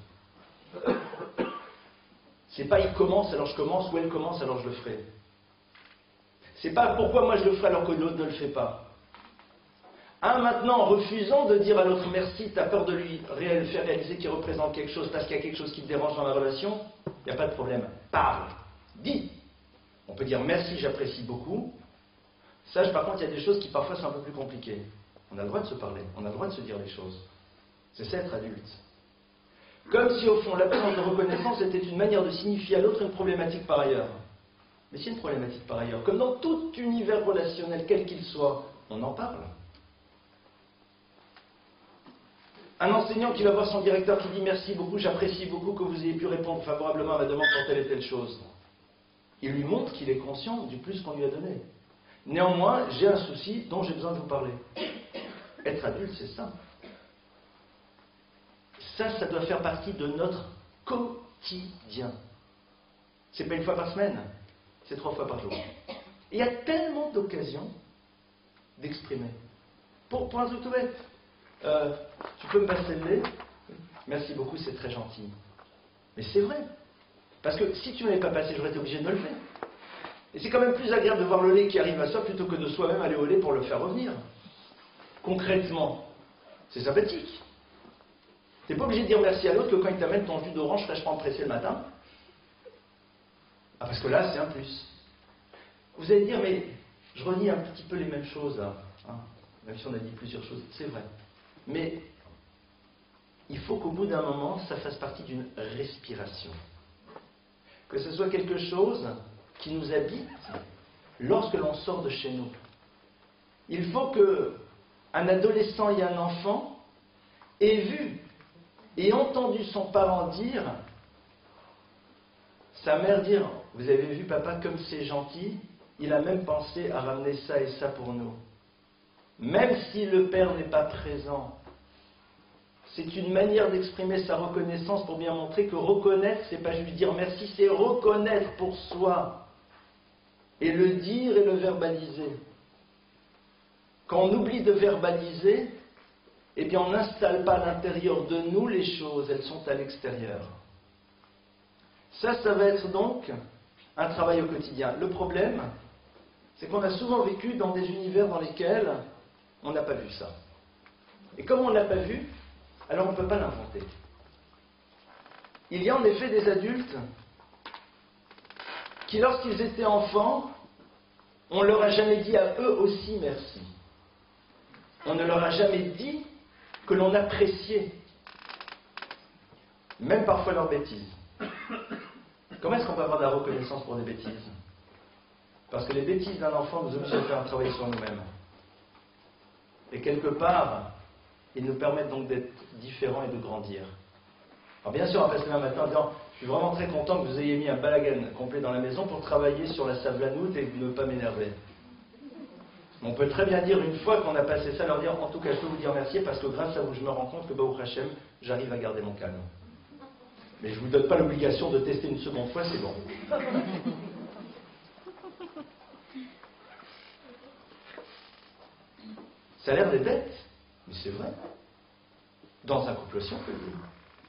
C'est pas il commence alors je commence, ou elle commence alors je le ferai. C'est pas pourquoi moi je le ferai alors que l'autre ne le fait pas. Un maintenant, en refusant de dire à l'autre merci, tu as peur de lui faire réaliser qu'il représente quelque chose parce qu'il y a quelque chose qui te dérange dans la relation, il n'y a pas de problème. Parle, dis. On peut dire merci, j'apprécie beaucoup. Sache par contre, il y a des choses qui parfois sont un peu plus compliquées. On a le droit de se parler, on a le droit de se dire les choses. C'est ça être adulte. Comme si au fond l'absence de reconnaissance était une manière de signifier à l'autre une problématique par ailleurs. Mais c'est une problématique par ailleurs. Comme dans tout univers relationnel, quel qu'il soit, on en parle. Un enseignant qui va voir son directeur qui dit merci beaucoup, j'apprécie beaucoup que vous ayez pu répondre favorablement à ma demande pour telle et telle chose. Il lui montre qu'il est conscient du plus qu'on lui a donné. Néanmoins, j'ai un souci dont j'ai besoin de vous parler. Être adulte, c'est ça. Ça, ça doit faire partie de notre quotidien. C'est pas une fois par semaine, c'est trois fois par jour. Et il y a tellement d'occasions d'exprimer. Pour, pour un truc tout bête. Euh, tu peux me passer le lait? Merci beaucoup, c'est très gentil. Mais c'est vrai. Parce que si tu ne m'avais pas passé, j'aurais été obligé de me le faire. Et c'est quand même plus agréable de voir le lait qui arrive à soi plutôt que de soi-même aller au lait pour le faire revenir. Concrètement, c'est sympathique. Tu n'es pas obligé de dire merci à l'autre que quand il t'amène ton jus d'orange fraîchement pressé le matin. Ah, parce que là, c'est un plus. Vous allez dire, mais je renie un petit peu les mêmes choses là. Hein, même si on a dit plusieurs choses, c'est vrai. Mais il faut qu'au bout d'un moment, ça fasse partie d'une respiration. Que ce soit quelque chose qui nous habite lorsque l'on sort de chez nous. Il faut qu'un adolescent et un enfant aient vu et entendu son parent dire, sa mère dire, vous avez vu papa comme c'est gentil, il a même pensé à ramener ça et ça pour nous. Même si le père n'est pas présent, c'est une manière d'exprimer sa reconnaissance pour bien montrer que reconnaître, c'est pas juste dire merci, c'est reconnaître pour soi. Et le dire et le verbaliser. Quand on oublie de verbaliser, eh bien on n'installe pas à l'intérieur de nous les choses, elles sont à l'extérieur. Ça, ça va être donc un travail au quotidien. Le problème, c'est qu'on a souvent vécu dans des univers dans lesquels on n'a pas vu ça. Et comme on ne l'a pas vu, alors on ne peut pas l'inventer. Il y a en effet des adultes qui, lorsqu'ils étaient enfants, on ne leur a jamais dit à eux aussi merci. On ne leur a jamais dit que l'on appréciait, même parfois leurs bêtises. Comment est-ce qu'on peut avoir de la reconnaissance pour des bêtises? Parce que les bêtises d'un enfant nous obligent à faire un travail sur nous-mêmes. Et quelque part, ils nous permettent donc d'être différents et de grandir. Alors bien sûr, on va passer un matin en disant « Je suis vraiment très content que vous ayez mis un balagan complet dans la maison pour travailler sur la sablanoute et ne pas m'énerver. » On peut très bien dire une fois qu'on a passé ça, leur dire « En tout cas, je peux vous dire merci parce que grâce à vous, je me rends compte que Baruch Hashem, j'arrive à garder mon calme. » Mais je ne vous donne pas l'obligation de tester une seconde fois, c'est bon. Ça a l'air des bêtes, mais c'est vrai. Dans un couple aussi, on peut le dire.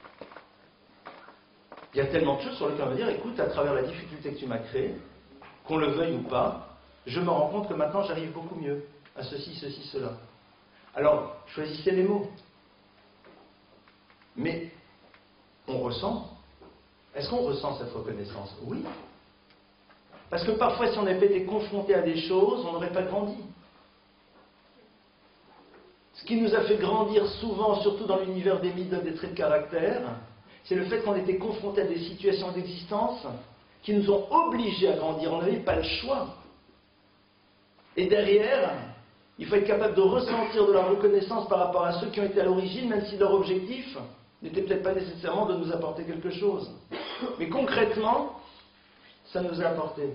Il y a tellement de choses sur lesquelles on va dire, écoute, à travers la difficulté que tu m'as créée, qu'on le veuille ou pas, je me rends compte que maintenant j'arrive beaucoup mieux à ceci, ceci, cela. Alors, choisissez les mots. Mais, on ressent. Est-ce qu'on ressent cette reconnaissance? Oui. Parce que parfois, si on n'avait pas été confronté à des choses, on n'aurait pas grandi. Ce qui nous a fait grandir souvent, surtout dans l'univers des mythes, des traits de caractère, c'est le fait qu'on était confronté à des situations d'existence qui nous ont obligés à grandir. On n'avait pas le choix. Et derrière, il faut être capable de ressentir de la reconnaissance par rapport à ceux qui ont été à l'origine, même si leur objectif n'était peut-être pas nécessairement de nous apporter quelque chose. Mais concrètement, ça nous a apporté.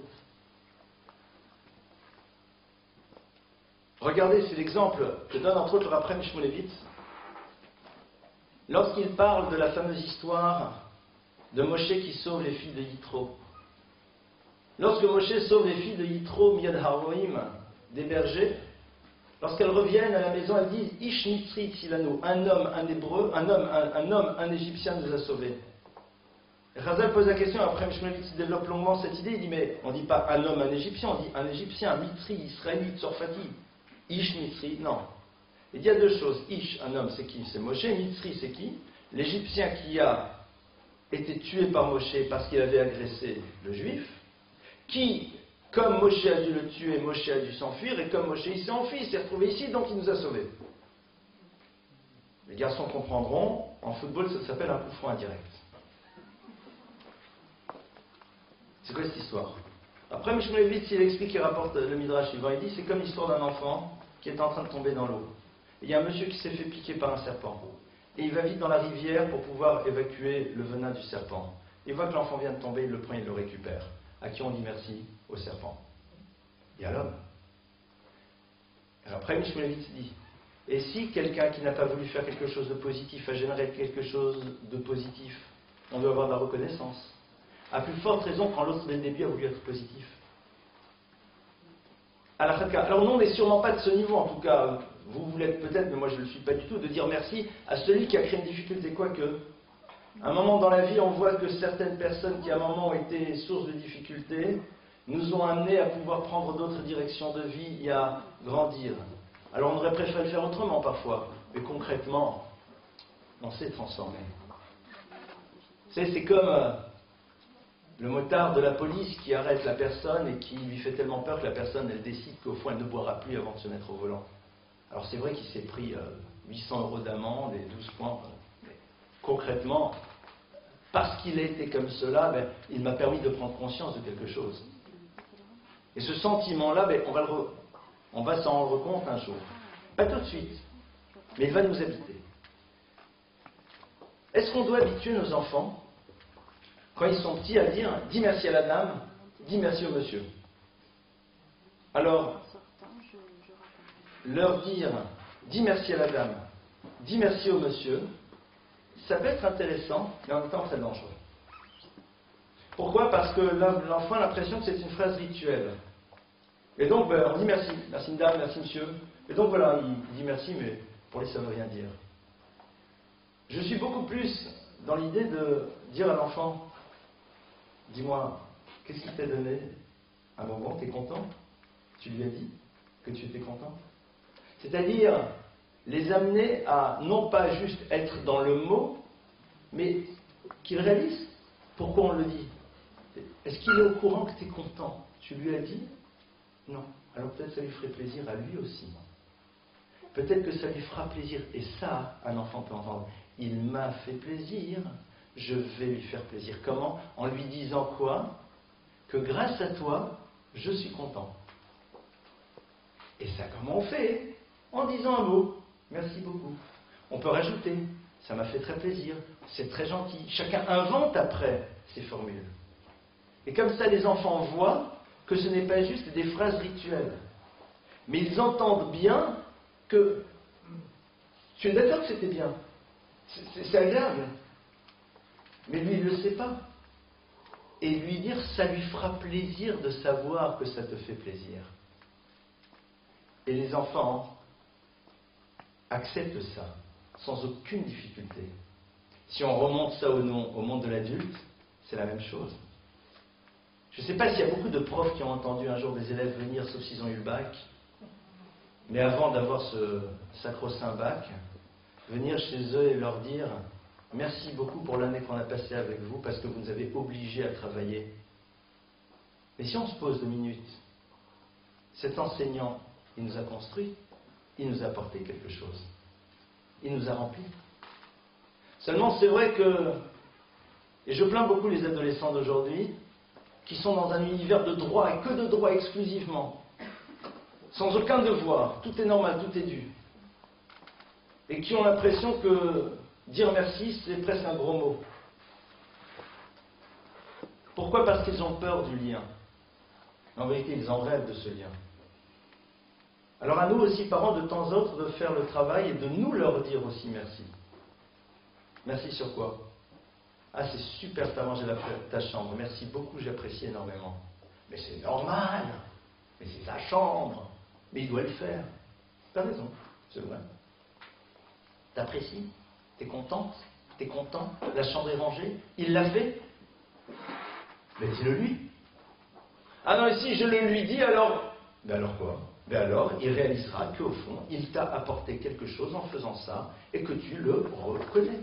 Regardez, c'est l'exemple que donne entre autres le Rav Chaim Shmulevitz, lorsqu'il parle de la fameuse histoire de Moshe qui sauve les filles de Yitro. Lorsque Moshe sauve les filles de Yitro, Miyad Haroim, des bergers, lorsqu'elles reviennent à la maison, elles disent Ish Mitzri Tzilanu, un homme, un hébreu, un homme, un, un homme, un égyptien nous a sauvés. Et Chazal pose la question, après Shmulevitz développe longuement cette idée, il dit mais on ne dit pas un homme, un égyptien, on dit un égyptien, un Mitzri, israélite, Sorfati. Ish Mitzri, non. Il y a deux choses. Ish, un homme, c'est qui? C'est Moshe. Mitzri, c'est qui? L'Égyptien qui a été tué par Moshe parce qu'il avait agressé le Juif, qui, comme Moshe a dû le tuer, Moshe a dû s'enfuir, et comme Moshe il s'est enfui, il s'est retrouvé ici, donc il nous a sauvés. Les garçons comprendront, en football, ça s'appelle un coup franc indirect. C'est quoi cette histoire? Après, Shmulevitz, il explique, il rapporte le Midrash suivant, il dit c'est comme l'histoire d'un enfant qui est en train de tomber dans l'eau. Il y a un monsieur qui s'est fait piquer par un serpent. Et il va vite dans la rivière pour pouvoir évacuer le venin du serpent. Il voit que l'enfant vient de tomber, il le prend, il le récupère. À qui on dit merci? Au serpent. Et à l'homme. Après, Shmulevitz dit et si quelqu'un qui n'a pas voulu faire quelque chose de positif a généré quelque chose de positif, on doit avoir de la reconnaissance. À plus forte raison quand l'autre dès le début a voulu être positif. Alors nous on n'est sûrement pas de ce niveau, en tout cas, vous vous l'êtes peut-être, mais moi je ne le suis pas du tout, de dire merci à celui qui a créé une difficulté, quoique. À un moment dans la vie, on voit que certaines personnes qui à un moment ont été source de difficultés, nous ont amenés à pouvoir prendre d'autres directions de vie et à grandir. Alors on aurait préféré le faire autrement parfois, mais concrètement, on s'est transformé. C'est, c'est comme... Euh, le motard de la police qui arrête la personne et qui lui fait tellement peur que la personne elle décide qu'au fond elle ne boira plus avant de se mettre au volant. Alors c'est vrai qu'il s'est pris euh, huit cents euros d'amende et douze points. Mais concrètement, parce qu'il a été comme cela, ben, il m'a permis de prendre conscience de quelque chose. Et ce sentiment-là, ben, on va, le re... on va s'en rendre compte un jour. Pas tout de suite, mais il va nous habiter. Est-ce qu'on doit habituer nos enfants quand ils sont petits à dire « dis merci à la dame, dis merci au monsieur ». Alors, leur dire « dis merci à la dame, dis merci au monsieur », ça peut être intéressant, mais en même temps très dangereux. Pourquoi? Parce que l'enfant a l'impression que c'est une phrase rituelle. Et donc, ben, on dit merci, merci madame, merci monsieur. Et donc voilà, il dit merci, mais pour lui ça ne veut rien dire. Je suis beaucoup plus dans l'idée de dire à l'enfant « dis-moi, qu'est-ce qui t'a donné un bonbon? T'es content? Tu lui as dit que tu étais content? C'est-à-dire les amener à non pas juste être dans le mot, mais qu'ils réalisent pourquoi on le dit. Est-ce qu'il est au courant que tu es content? Tu lui as dit? Non. Alors peut-être ça lui ferait plaisir à lui aussi. Peut-être que ça lui fera plaisir. Et ça, un enfant peut entendre. Il m'a fait plaisir, je vais lui faire plaisir. Comment? En lui disant quoi? Que grâce à toi, je suis content. Et ça, comment on fait? En disant un mot. Merci beaucoup. On peut rajouter. Ça m'a fait très plaisir. C'est très gentil. Chacun invente après ces formules. Et comme ça, les enfants voient que ce n'est pas juste des phrases rituelles. Mais ils entendent bien que tu es d'accord que c'était bien. C'est, c'est agréable. Mais lui, il ne le sait pas. Et lui dire, ça lui fera plaisir de savoir que ça te fait plaisir. Et les enfants acceptent ça sans aucune difficulté. Si on remonte ça au, nom, au monde de l'adulte, c'est la même chose. Je ne sais pas s'il y a beaucoup de profs qui ont entendu un jour des élèves venir, sauf s'ils ont eu le bac, mais avant d'avoir ce sacro-saint bac, venir chez eux et leur dire « Merci beaucoup pour l'année qu'on a passée avec vous, parce que vous nous avez obligés à travailler. » Mais si on se pose deux minutes, cet enseignant, il nous a construit, il nous a apporté quelque chose. Il nous a remplis. Seulement, c'est vrai que, et je plains beaucoup les adolescents d'aujourd'hui, qui sont dans un univers de droit, et que de droit exclusivement, sans aucun devoir, tout est normal, tout est dû, et qui ont l'impression que dire merci, c'est presque un gros mot. Pourquoi? Parce qu'ils ont peur du lien. En vérité, ils en rêvent de ce lien. Alors à nous aussi, parents, de temps en temps, de faire le travail et de nous leur dire aussi merci. Merci sur quoi? Ah, c'est super, tu as rangé la, ta chambre. Merci beaucoup, j'apprécie énormément. Mais c'est normal. Mais c'est sa chambre. Mais il doit le faire. Tu as raison, c'est vrai. T'apprécies? T'es contente? T'es content? La chambre est rangée? Il l'a fait? Mais dis-le lui. Ah non, et si je le lui dis, alors... Ben alors quoi? Ben alors, il réalisera qu'au fond, il t'a apporté quelque chose en faisant ça, et que tu le reconnais.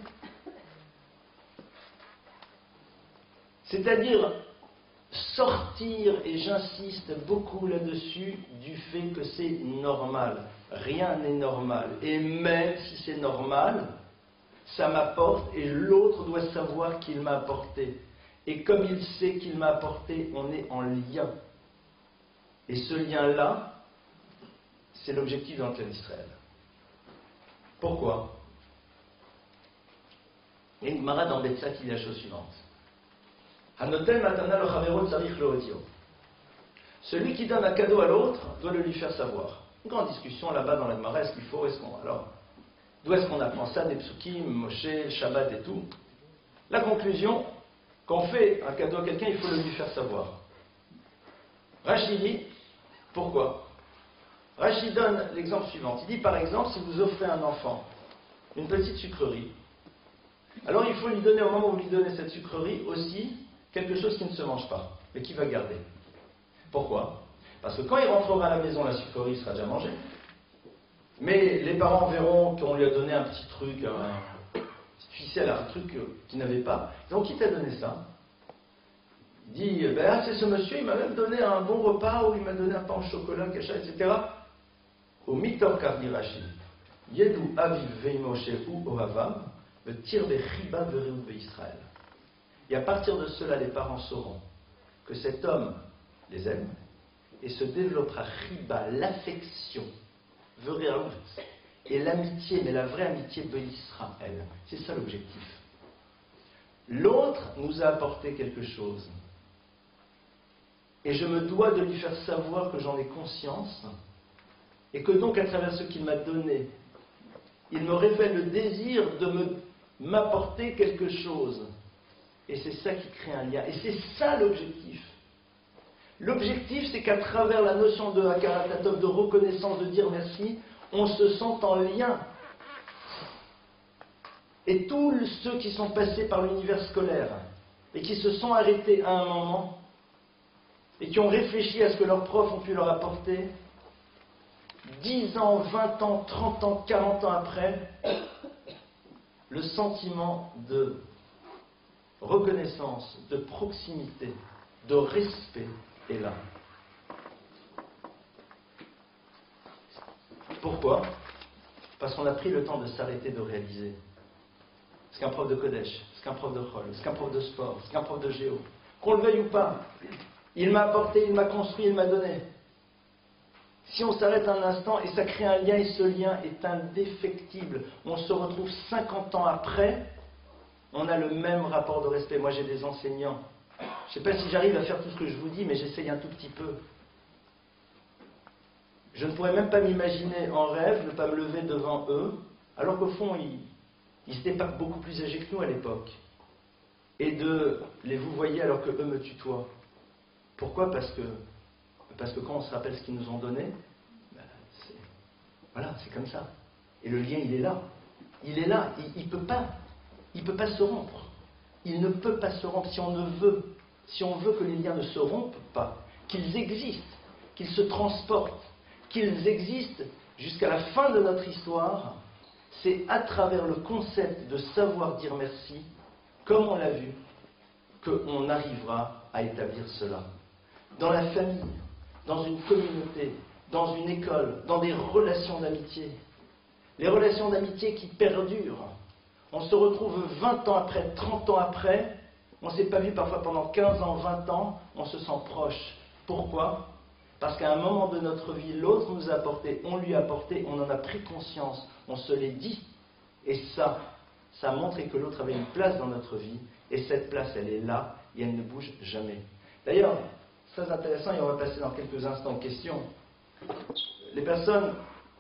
C'est-à-dire sortir, et j'insiste beaucoup là-dessus, du fait que c'est normal. Rien n'est normal. Et même si c'est normal, ça m'apporte, et l'autre doit savoir qu'il m'a apporté. Et comme il sait qu'il m'a apporté, on est en lien. Et ce lien-là, c'est l'objectif dans le clan d'Israël. Pourquoi? Et une Gemara dans Betsat, il y a la chose suivante. Hanotel matana lo chavero tzarich lo odio. Celui qui donne un cadeau à l'autre doit le lui faire savoir. Une grande discussion là-bas dans la Gemara, est-ce qu'il faut, est-ce qu'on... Alors, d'où est-ce qu'on apprend ça? Des psukim, Moshe, Shabbat et tout. La conclusion, quand on fait un cadeau à quelqu'un, il faut le lui faire savoir. Rashi dit, pourquoi? Rashi donne l'exemple suivant. Il dit par exemple, si vous offrez à un enfant une petite sucrerie, alors il faut lui donner, au moment où vous lui donnez cette sucrerie, aussi quelque chose qui ne se mange pas, mais qui va garder. Pourquoi? Parce que quand il rentrera à la maison, la sucrerie sera déjà mangée. Mais les parents verront qu'on lui a donné un petit truc, un petite ficelle, un truc qu'il n'avait pas. Donc qui t'a donné ça? Il dit, ben, ah, c'est ce monsieur, il m'a même donné un bon repas, ou il m'a donné un pain au chocolat, cacha, et cetera. Au mitokar dit Rashi, Yedou aviv veimoshe ou ohavam, le tir de chiba vereut Israël. Et à partir de cela, les parents sauront que cet homme les aime et se développera chiba, l'affection, vereut, et l'amitié, mais la vraie amitié de Israël. C'est ça l'objectif. L'autre nous a apporté quelque chose. Et je me dois de lui faire savoir que j'en ai conscience, et que donc à travers ce qu'il m'a donné, il me révèle le désir de me, m'apporter quelque chose. Et c'est ça qui crée un lien. Et c'est ça l'objectif. L'objectif, c'est qu'à travers la notion de Hakarat, de reconnaissance, de dire merci, on se sent en lien. Et tous ceux qui sont passés par l'univers scolaire et qui se sont arrêtés à un moment, et qui ont réfléchi à ce que leurs profs ont pu leur apporter, dix ans, vingt ans, trente ans, quarante ans après, le sentiment de reconnaissance, de proximité, de respect est là. Pourquoi? Parce qu'on a pris le temps de s'arrêter de réaliser ce qu'un prof de Kodesh, ce qu'un prof de Chol, ce qu'un prof de sport, ce qu'un prof de géo, qu'on le veuille ou pas, il m'a apporté, il m'a construit, il m'a donné. Si on s'arrête un instant, et ça crée un lien, et ce lien est indéfectible, on se retrouve cinquante ans après, on a le même rapport de respect. Moi j'ai des enseignants, je ne sais pas si j'arrive à faire tout ce que je vous dis, mais j'essaye un tout petit peu. Je ne pourrais même pas m'imaginer en rêve ne pas me lever devant eux, alors qu'au fond, ils, ils étaient pas beaucoup plus âgés que nous à l'époque. Et de les vous voyez alors que eux me tutoient. Pourquoi? Parce que, parce que quand on se rappelle ce qu'ils nous ont donné, ben c'est, voilà, c'est comme ça. Et le lien, il est là. Il est là. Il ne peut pas. Il peut pas se rompre. Il ne peut pas se rompre si on ne veut. Si on veut que les liens ne se rompent pas, qu'ils existent, qu'ils se transportent, qu'ils existent jusqu'à la fin de notre histoire, c'est à travers le concept de savoir dire merci, comme on l'a vu, qu'on arrivera à établir cela. Dans la famille, dans une communauté, dans une école, dans des relations d'amitié. Les relations d'amitié qui perdurent. On se retrouve vingt ans après, trente ans après, on ne s'est pas vu parfois pendant quinze ans, vingt ans, on se sent proche. Pourquoi? Parce qu'à un moment de notre vie, l'autre nous a apporté, on lui a apporté, on en a pris conscience, on se l'est dit. Et ça, ça a montré que l'autre avait une place dans notre vie, et cette place, elle est là, et elle ne bouge jamais. D'ailleurs, très intéressant, et on va passer dans quelques instants aux questions. Les personnes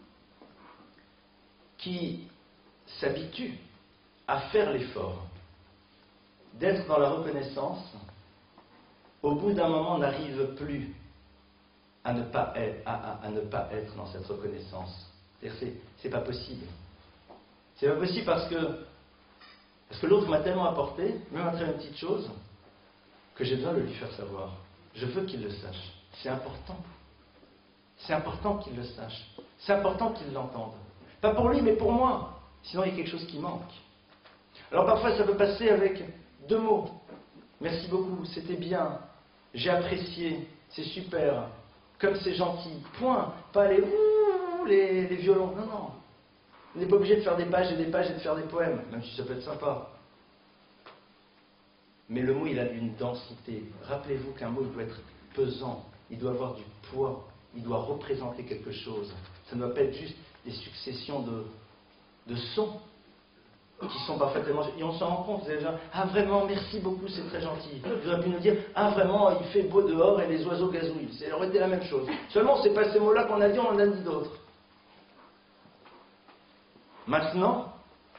qui s'habituent à faire l'effort d'être dans la reconnaissance, au bout d'un moment, n'arrivent plus à ne pas être, à, à, à ne pas être dans cette reconnaissance. C'est-à-dire, c'est pas possible. C'est pas possible parce que, parce que l'autre m'a tellement apporté, même à travers une petite chose, que j'ai besoin de lui faire savoir. Je veux qu'il le sache. C'est important. C'est important qu'il le sache. C'est important qu'il l'entende. Pas pour lui, mais pour moi. Sinon, il y a quelque chose qui manque. Alors parfois, ça peut passer avec deux mots. Merci beaucoup, c'était bien. J'ai apprécié, c'est super. Comme c'est gentil. Point. Pas les ouh, les, les violons. Non, non. On n'est pas obligé de faire des pages et des pages et de faire des poèmes, même si ça peut être sympa. Mais le mot, il a une densité. Rappelez-vous qu'un mot, il doit être pesant. Il doit avoir du poids. Il doit représenter quelque chose. Ça ne doit pas être juste des successions de, de sons qui sont parfaitement... Et on s'en rend compte, vous avez déjà, ah vraiment, merci beaucoup, c'est très gentil. Vous auriez pu nous dire, ah vraiment, il fait beau dehors et les oiseaux gazouillent. Ça aurait été la même chose. Seulement, c'est pas ces mots-là qu'on a dit, on en a dit d'autres. Maintenant,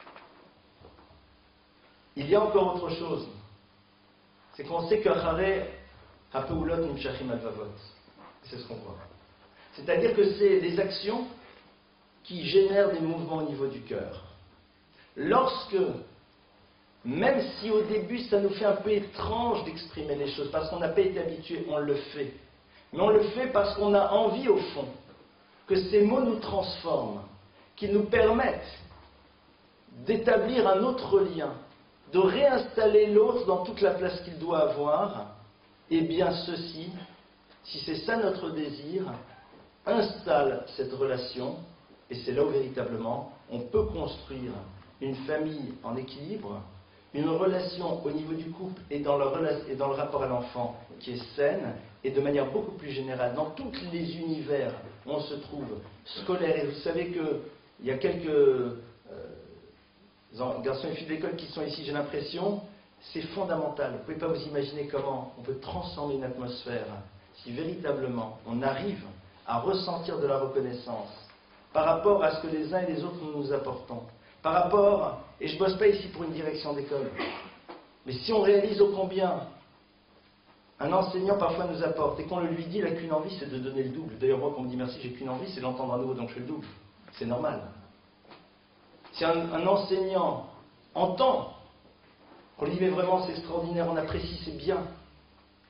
il y a encore autre chose. C'est qu'on sait que Haré, Hapeulot Nimshachim Alvavot. C'est ce qu'on voit. C'est-à-dire que c'est des actions qui génèrent des mouvements au niveau du cœur. Lorsque, même si au début ça nous fait un peu étrange d'exprimer les choses, parce qu'on n'a pas été habitué, on le fait. Mais on le fait parce qu'on a envie au fond que ces mots nous transforment, qu'ils nous permettent d'établir un autre lien, de réinstaller l'autre dans toute la place qu'il doit avoir. Et bien ceci, si c'est ça notre désir, installe cette relation, et c'est là où véritablement on peut construire une famille en équilibre, une relation au niveau du couple et dans le, et dans le rapport à l'enfant qui est saine, et de manière beaucoup plus générale, dans tous les univers où on se trouve, scolaires. Et vous savez qu'il y a quelques euh, garçons et filles d'école qui sont ici, j'ai l'impression, c'est fondamental. Vous ne pouvez pas vous imaginer comment on peut transformer une atmosphère si véritablement on arrive à ressentir de la reconnaissance par rapport à ce que les uns et les autres nous apportons. Par rapport, et je ne bosse pas ici pour une direction d'école, mais si on réalise ô combien un enseignant parfois nous apporte et qu'on le lui dit, il n'a qu'une envie, c'est de donner le double. D'ailleurs, moi, quand on me dit merci, j'ai qu'une envie, c'est d'entendre à nouveau, donc je fais le double. C'est normal. Si un, un enseignant entend qu'on lui dit, mais vraiment, c'est extraordinaire, on apprécie, c'est bien.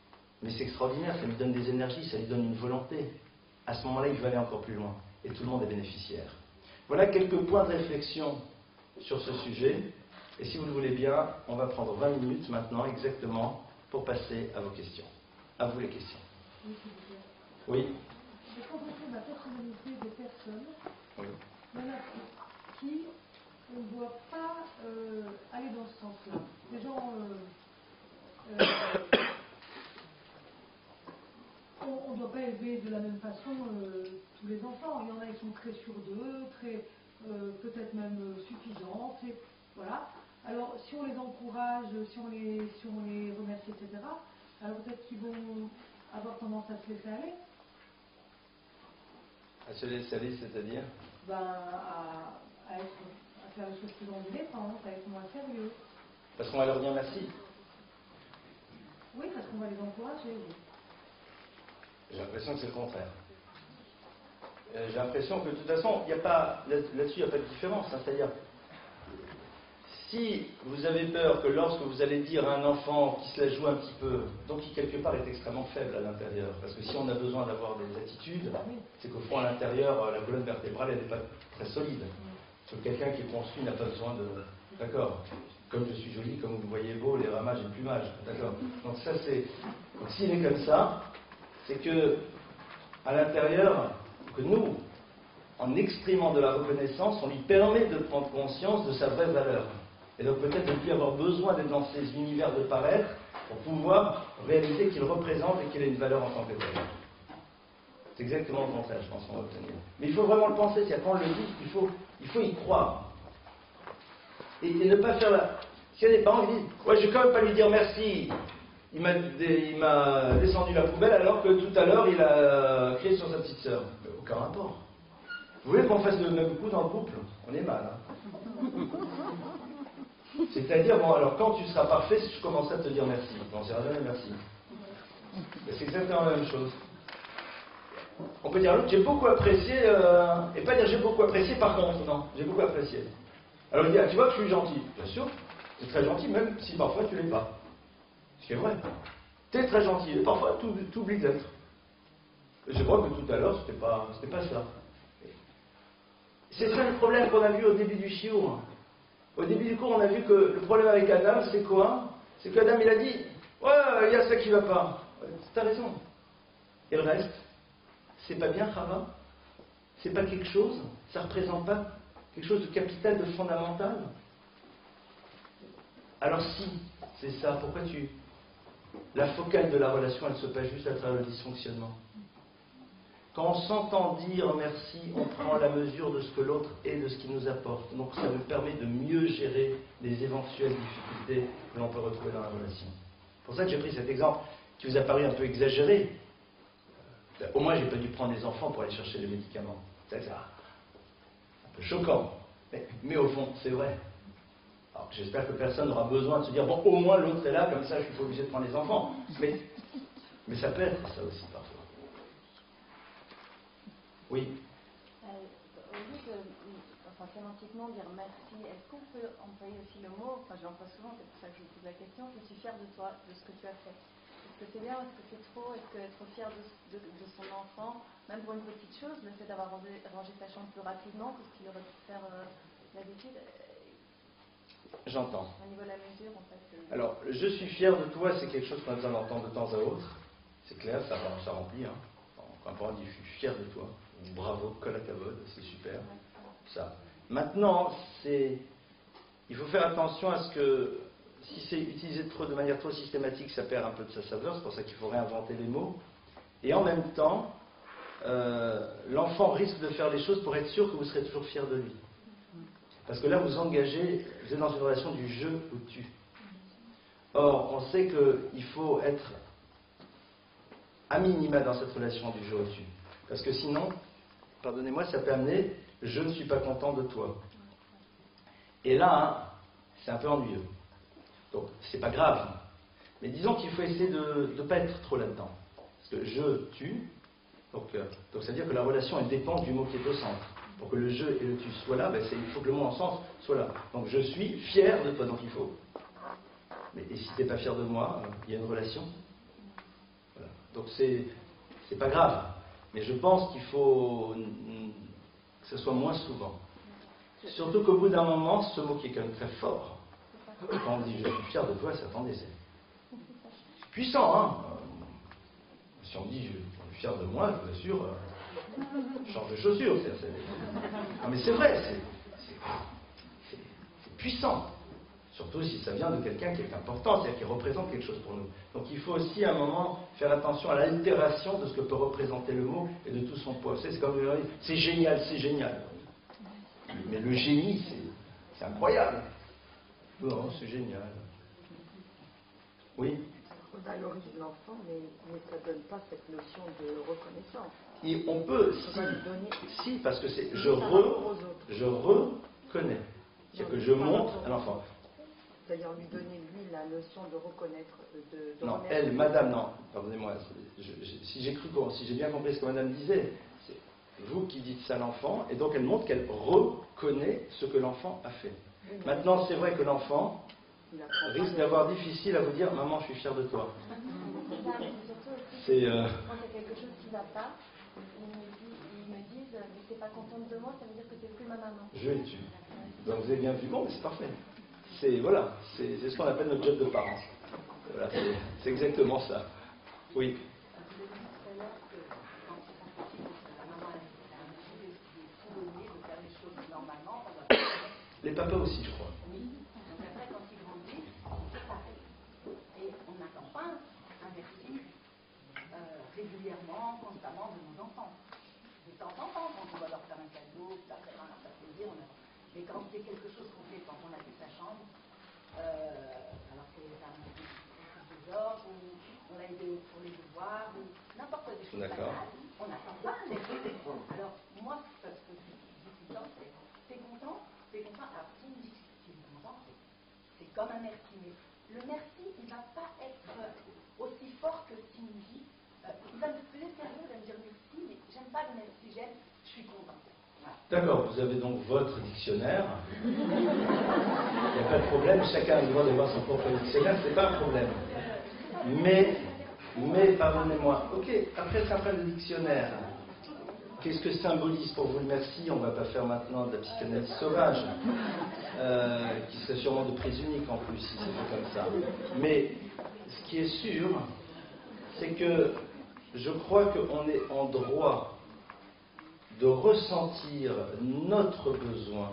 Mais c'est extraordinaire, ça lui donne des énergies, ça lui donne une volonté. À ce moment-là, il veut aller encore plus loin. Et tout le monde est bénéficiaire. Voilà quelques points de réflexion sur ce sujet. Et si vous le voulez bien, on va prendre vingt minutes maintenant, exactement, pour passer à vos questions. À vous les questions. Oui. Je pense que la personnalité des personnes, oui. il y en a qui ne doivent pas euh, aller dans ce sens-là. Les gens... Euh, euh, on ne doit pas élever de la même façon euh, tous les enfants. Il y en a qui sont très sûrs d'eux, très euh, peut-être même euh, suffisantes. Et, voilà. Alors, si on les encourage, si on les, si on les remercie, et cetera, alors peut-être qu'ils vont avoir tendance à se laisser aller. À se laisser aller, c'est-à-dire ben, à, à, être, à faire les choses plus en défense, à être moins sérieux. Parce qu'on va leur dire merci. Oui, parce qu'on va les encourager. Oui. J'ai l'impression que c'est le contraire. Euh, j'ai l'impression que de toute façon, il n'y a pas, là-dessus, il n'y a pas de différence. Hein, c'est-à-dire, si vous avez peur que lorsque vous allez dire à un enfant qui se la joue un petit peu, donc qui quelque part est extrêmement faible à l'intérieur, parce que si on a besoin d'avoir des attitudes, c'est qu'au fond à l'intérieur, la colonne vertébrale, elle n'est pas très solide. Parce que quelqu'un qui est construit n'a pas besoin de... D'accord. Comme je suis joli, comme vous me voyez beau, les ramages et le plumage. D'accord. Donc ça c'est... Donc s'il est comme ça, c'est que à l'intérieur, que nous, en exprimant de la reconnaissance, on lui permet de prendre conscience de sa vraie valeur. Et donc peut-être de ne plus avoir besoin d'être dans ces univers de paraître pour pouvoir réaliser qu'il représente et qu'il a une valeur en tant que tel. C'est exactement le contraire, je pense qu'on va obtenir. Mais il faut vraiment le penser, c'est-à-dire quand on le dit, il faut, il faut y croire. Et, et ne pas faire la... S'il y a des parents qui disent « Ouais, je vais quand même pas lui dire merci, il m'a, dé... il m'a descendu la poubelle alors que tout à l'heure il a crié sur sa petite sœur. » Aucun rapport. Vous voulez qu'on fasse le même coup dans le couple? On est mal, hein. C'est-à-dire, bon, alors quand tu seras parfait, je commencerai à te dire merci. On ne dira jamais merci. Mais c'est exactement la même chose. On peut dire à l'autre, j'ai beaucoup apprécié, euh, et pas dire j'ai beaucoup apprécié par contre, non, j'ai beaucoup apprécié. Alors il dit, ah, tu vois que je suis gentil. Bien sûr, tu es très gentil, même si parfois tu l'es pas. Ce qui est vrai. Tu es très gentil, et parfois tu oublies de l'être. Je crois que tout à l'heure, c'était pas, c'était pas ça. C'est ça le problème qu'on a vu au début du shiur. Au début du cours, on a vu que le problème avec Adam, c'est quoi? C'est qu'Adam, il a dit, ouais, il y a ça qui va pas. T'as raison. Et le reste, c'est pas bien, Chava? C'est pas quelque chose? Ça représente pas quelque chose de capital, de fondamental? Alors si, c'est ça, pourquoi tu... La focale de la relation, elle se passe juste à travers le dysfonctionnement. Quand on s'entend dire merci, on prend la mesure de ce que l'autre est, de ce qu'il nous apporte. Donc ça nous permet de mieux gérer les éventuelles difficultés que l'on peut retrouver dans la relation. C'est pour ça que j'ai pris cet exemple qui vous a paru un peu exagéré. Au moins, j'ai pas dû prendre des enfants pour aller chercher les médicaments. C'est ça. Un peu choquant. Mais, mais au fond, c'est vrai. Alors j'espère que personne n'aura besoin de se dire, bon, au moins l'autre est là, comme ça je suis pas obligé de prendre les enfants. Mais, mais ça peut être ça aussi parfois. Oui. Euh, au lieu de, enfin, sémantiquement dire merci, est-ce qu'on peut employer aussi le mot, enfin je l'emploie souvent, c'est pour ça que je vous pose la question, je suis fière de toi, de ce que tu as fait. Est-ce que c'est bien, est-ce que c'est trop, est-ce qu'être fier de, de, de son enfant, même pour une petite chose, le fait d'avoir rangé, rangé sa chambre plus rapidement que ce qu'il aurait pu faire euh, d'habitude, euh, J'entends. Au niveau de la mesure, en fait. Euh... Alors, je suis fier de toi, c'est quelque chose qu'on a besoin d'entendre de temps à autre. C'est clair, ça, ça remplit. Hein. Quand un parent dit je suis fier de toi, bravo, colle à cavode, c'est super. Ça. Maintenant, c'est, il faut faire attention à ce que, si c'est utilisé trop, de manière trop systématique, ça perd un peu de sa saveur, c'est pour ça qu'il faut réinventer les mots. Et en même temps, euh, l'enfant risque de faire les choses pour être sûr que vous serez toujours fier de lui. Parce que là, vous engagez, vous êtes dans une relation du je ou tu. Or, on sait qu'il faut être à minima dans cette relation du je au tu. Parce que sinon, pardonnez-moi, ça peut amener « je ne suis pas content de toi ». Et là, hein, c'est un peu ennuyeux. Donc, c'est pas grave. Mais disons qu'il faut essayer de ne pas être trop là-dedans. Parce que je, tu, donc, euh, donc ça veut dire que la relation, elle dépend du mot qui est au centre. Pour que le je et le tu soient là, ben c'est, il faut que le mot en sens soit là. Donc, je suis fier de toi, donc il faut. Mais et si tu n'es pas fier de moi, il euh, y a une relation. Donc c'est c'est pas grave. Mais je pense qu'il faut que ce soit moins souvent. Surtout qu'au bout d'un moment, ce mot qui est quand même très fort, quand on dit je suis fier de toi, c'est attendez, c'est puissant, hein. Si on me dit je suis fier de moi, je vous assure, euh, je change de chaussures. C'est, c'est... Non mais c'est vrai, c'est, c'est, c'est, c'est puissant. Surtout si ça vient de quelqu'un qui est important, c'est-à-dire qui représente quelque chose pour nous. Donc il faut aussi à un moment faire attention à l'altération de ce que peut représenter le mot et de tout son poids. C'est comme c'est génial, c'est génial. Mais le génie, c'est, c'est incroyable. Oh, c'est génial. Oui. On valorise l'enfant, mais, mais ça ne donne pas cette notion de reconnaissance. Et on peut, si, si, parce que c'est je, re, je reconnais. C'est-à-dire que je montre à l'enfant. D'ailleurs, lui donner, lui, la notion de reconnaître, de, de non, remettre... elle, madame, non, pardonnez-moi, je, je, si j'ai cru, si j'ai bien compris ce que madame disait, c'est vous qui dites ça à l'enfant, et donc elle montre qu'elle reconnaît ce que l'enfant a fait. Oui, maintenant, c'est vrai que l'enfant risque d'avoir difficile à vous dire, maman, je suis fier de toi. C'est... Euh... Quand il y a quelque chose qui ne va pas, ils me disent, ils me disent mais t'es pas contente de moi, ça veut dire que t'es plus ma maman. Je les tue. Donc vous avez bien vu, bon, mais c'est parfait. C'est, voilà, c'est, c'est ce qu'on appelle notre job de parents. Voilà, c'est, c'est exactement ça. Oui. Les papas aussi, je crois. Oui. Donc après, quand ils grandissent, c'est pareil. Et on n'attend pas un merci euh, régulièrement, constamment de nos enfants. De temps en temps, quand on va leur faire un cadeau, ça fait leur faire plaisir, on attend. Mais quand c'est quelque chose qu'on fait quand on a fait sa chambre, euh, alors que c'est un peu dehors, ou on l'a aidé pour les devoirs, ou n'importe quoi des choses banales, on n'attend pas un merci. Alors moi, ce que je dis tout le temps, c'est t'es content, t'es content, alors si on me dit que tu es content, c'est comme un merci. Mais le merci, il ne va pas être aussi fort que si on me dit, euh, il va me poser sérieux, il va me dire merci, mais j'aime pas le merci, j'aime, je suis content. D'accord, vous avez donc votre dictionnaire. Il n'y a pas de problème, chacun a le droit d'avoir son propre dictionnaire, c'est pas un problème. Mais, mais pardonnez-moi, ok, après ça fait le dictionnaire. Qu'est-ce que symbolise pour vous le merci? On ne va pas faire maintenant de la psychanalyse sauvage, euh, qui serait sûrement de prise unique en plus, si c'est comme ça. Mais ce qui est sûr, c'est que je crois qu'on est en droit de ressentir notre besoin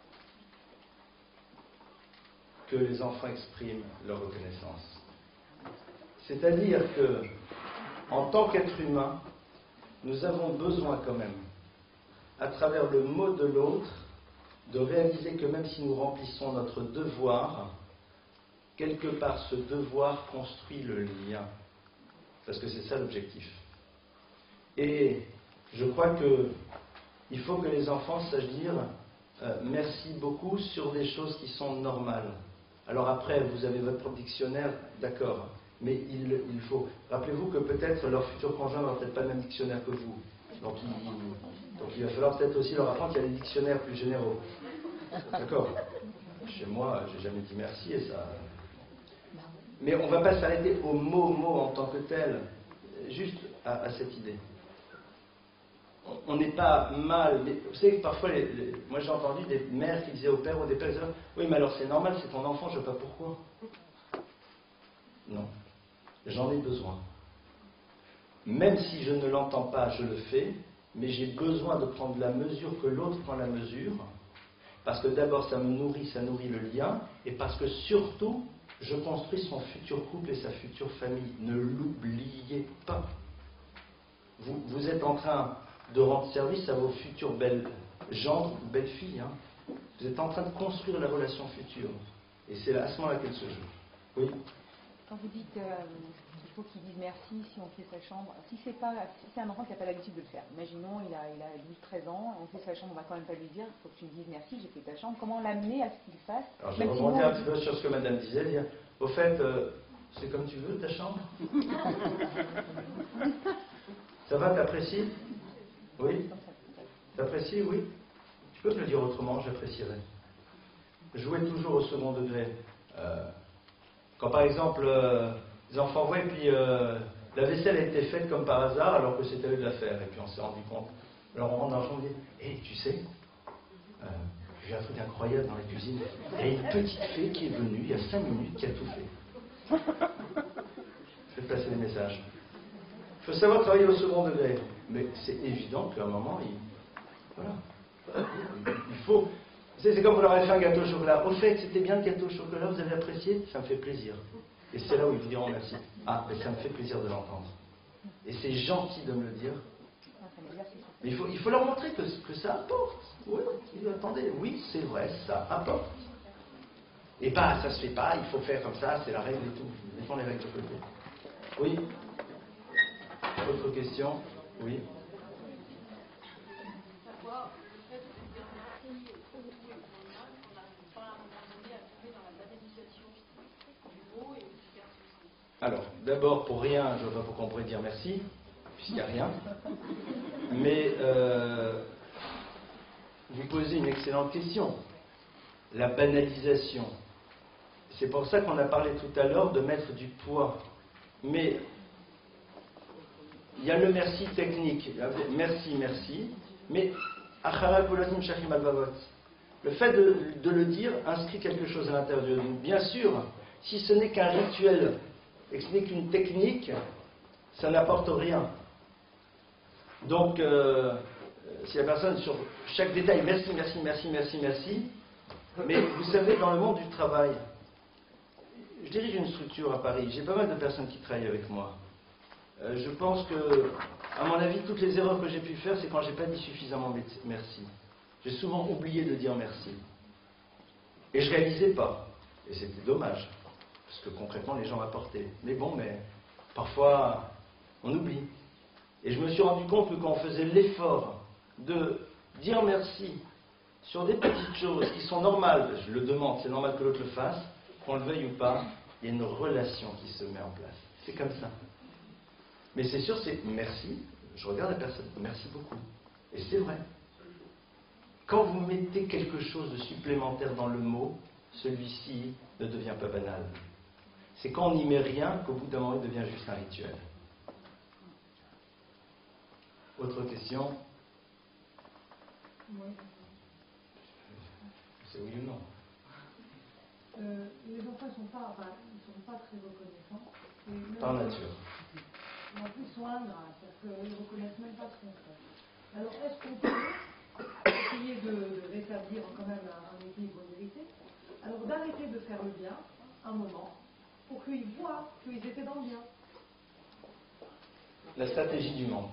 que les enfants expriment leur reconnaissance. C'est-à-dire que, en tant qu'être humain, nous avons besoin quand même, à travers le mot de l'autre, de réaliser que même si nous remplissons notre devoir, quelque part ce devoir construit le lien. Parce que c'est ça l'objectif. Et je crois que il faut que les enfants sachent dire euh, merci beaucoup sur des choses qui sont normales. Alors après, vous avez votre propre dictionnaire, d'accord, mais il, il faut... Rappelez-vous que peut-être leur futur conjoint n'aura peut-être pas le même dictionnaire que vous. Donc il, donc il va falloir peut-être aussi leur apprendre qu'il y a des dictionnaires plus généraux. D'accord. Chez moi, j'ai jamais dit merci et ça... Mais on ne va pas s'arrêter au mot mot en tant que tel, juste à, à cette idée. On n'est pas mal, mais vous savez que parfois, les, les, moi j'ai entendu des mères qui disaient au père ou des pères, oui mais alors c'est normal, c'est ton enfant, je ne sais pas pourquoi. Non, j'en ai besoin. Même si je ne l'entends pas, je le fais, mais j'ai besoin de prendre la mesure que l'autre prend la mesure, parce que d'abord ça me nourrit, ça nourrit le lien, et parce que surtout, je construis son futur couple et sa future famille. Ne l'oubliez pas. Vous, vous êtes en train de rendre service à vos futures belles gendres ou belles filles. Hein. Vous êtes en train de construire la relation future. Et c'est à ce moment-là qu'elle se joue. Oui. Quand vous dites euh, qu'il faut qu'il dise merci si on fait sa chambre, si c'est pas, si c'est un enfant qui n'a pas l'habitude de le faire, imaginons il a, il a douze treize ans, on fait sa chambre, on va quand même pas lui dire, il faut que tu me dises merci, j'ai fait ta chambre. Comment l'amener à ce qu'il fasse? Alors je vais rebondir un petit peu sur ce que madame disait, dire, au fait, euh, c'est comme tu veux ta chambre. Ça va, t'apprécies? Oui. T'apprécies? Oui. Tu peux me le dire autrement, j'apprécierais. Jouer toujours au second degré. Euh, quand par exemple, euh, les enfants voient et puis euh, La vaisselle a été faite comme par hasard alors que c'était à eux de la faire. Et puis on s'est rendu compte. Alors on rentre dans la chambre et on dit « Hé, tu sais, euh, j'ai un truc incroyable dans la cuisine. Il y a une petite fée qui est venue il y a cinq minutes qui a tout fait. » Faites passer les messages. Il faut savoir travailler au second degré. Mais c'est évident qu'à un moment, il... Voilà. Il faut... C'est comme vous leur avez fait un gâteau au chocolat. Au fait, c'était bien le gâteau au chocolat, vous avez apprécié? Ça me fait plaisir. Et c'est là où ils vous diront merci. Ah, mais ça me fait plaisir de l'entendre. Et c'est gentil de me le dire. Mais il faut, il faut leur montrer que, que ça apporte. Oui, attendez, oui, c'est vrai, ça apporte. Et pas, ça se fait pas, il faut faire comme ça, c'est la règle et tout. Mettons les règles de côté. Oui. Autre question? Oui. Alors, d'abord, pour rien, je ne vois pas pourquoi on pourrait dire merci, puisqu'il n'y a rien. Mais euh, vous posez une excellente question. La banalisation. C'est pour ça qu'on a parlé tout à l'heure de mettre du poids. Mais il y a le merci technique. Merci, merci. Mais le fait de, de le dire inscrit quelque chose à l'intérieur de nous. Bien sûr, si ce n'est qu'un rituel et que ce n'est qu'une technique, ça n'apporte rien. Donc, euh, si la personne, sur chaque détail, merci, merci, merci, merci, merci, mais vous savez, dans le monde du travail, je dirige une structure à Paris, j'ai pas mal de personnes qui travaillent avec moi. Euh, je pense que, à mon avis, toutes les erreurs que j'ai pu faire, c'est quand j'ai pas dit suffisamment merci. J'ai souvent oublié de dire merci. Et je réalisais pas. Et c'était dommage. Parce que concrètement, les gens apportaient. Mais bon, mais parfois, on oublie. Et je me suis rendu compte que quand on faisait l'effort de dire merci sur des petites choses qui sont normales, je le demande, c'est normal que l'autre le fasse, qu'on le veuille ou pas, il y a une relation qui se met en place. C'est comme ça. Mais c'est sûr, c'est merci, je regarde la personne, merci beaucoup. Et c'est vrai. Quand vous mettez quelque chose de supplémentaire dans le mot, celui-ci ne devient pas banal. C'est quand on n'y met rien qu'au bout d'un moment, il devient juste un rituel. Autre question? Oui. C'est oui ou non? Euh, les enfants ne sont pas, enfin, ils sont pas très reconnaissants. Et Par nature. En plus, ils sont ingrats, c'est-à-dire qu'ils ne reconnaissent même pas ce qu'on fait. Alors, est-ce qu'on peut essayer de, de rétablir quand même un, un équilibre de vérité? Alors, d'arrêter de faire le bien, un moment, pour qu'ils voient qu'ils étaient dans le bien. La stratégie du manque.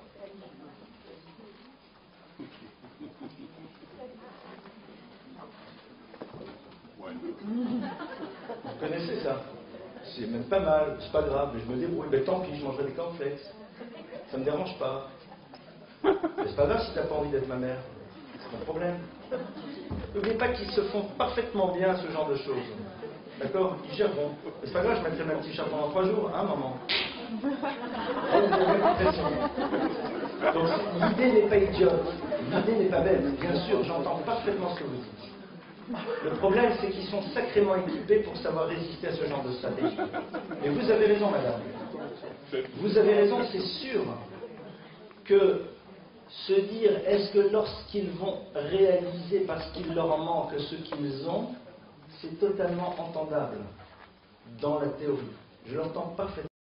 Vous connaissez ça? C'est même pas mal, c'est pas grave, mais je me débrouille. Ben tant pis, je mangerai des cornflakes. Ça me dérange pas. Mais c'est pas grave si t'as pas envie d'être ma mère. C'est mon problème. N'oubliez pas qu'ils se font parfaitement bien ce genre de choses. D'accord? Ils gèreront. Mais c'est pas grave, je mettrai ma petite chapeau pendant trois jours, hein, maman? Donc l'idée n'est pas idiote, l'idée n'est pas belle. Bien sûr, j'entends parfaitement ce que vous dites. Le problème, c'est qu'ils sont sacrément équipés pour savoir résister à ce genre de stratégie. Et vous avez raison, madame. Vous avez raison, c'est sûr que se dire, est-ce que lorsqu'ils vont réaliser parce qu'il leur en manque ce qu'ils ont, c'est totalement entendable dans la théorie. Je l'entends parfaitement.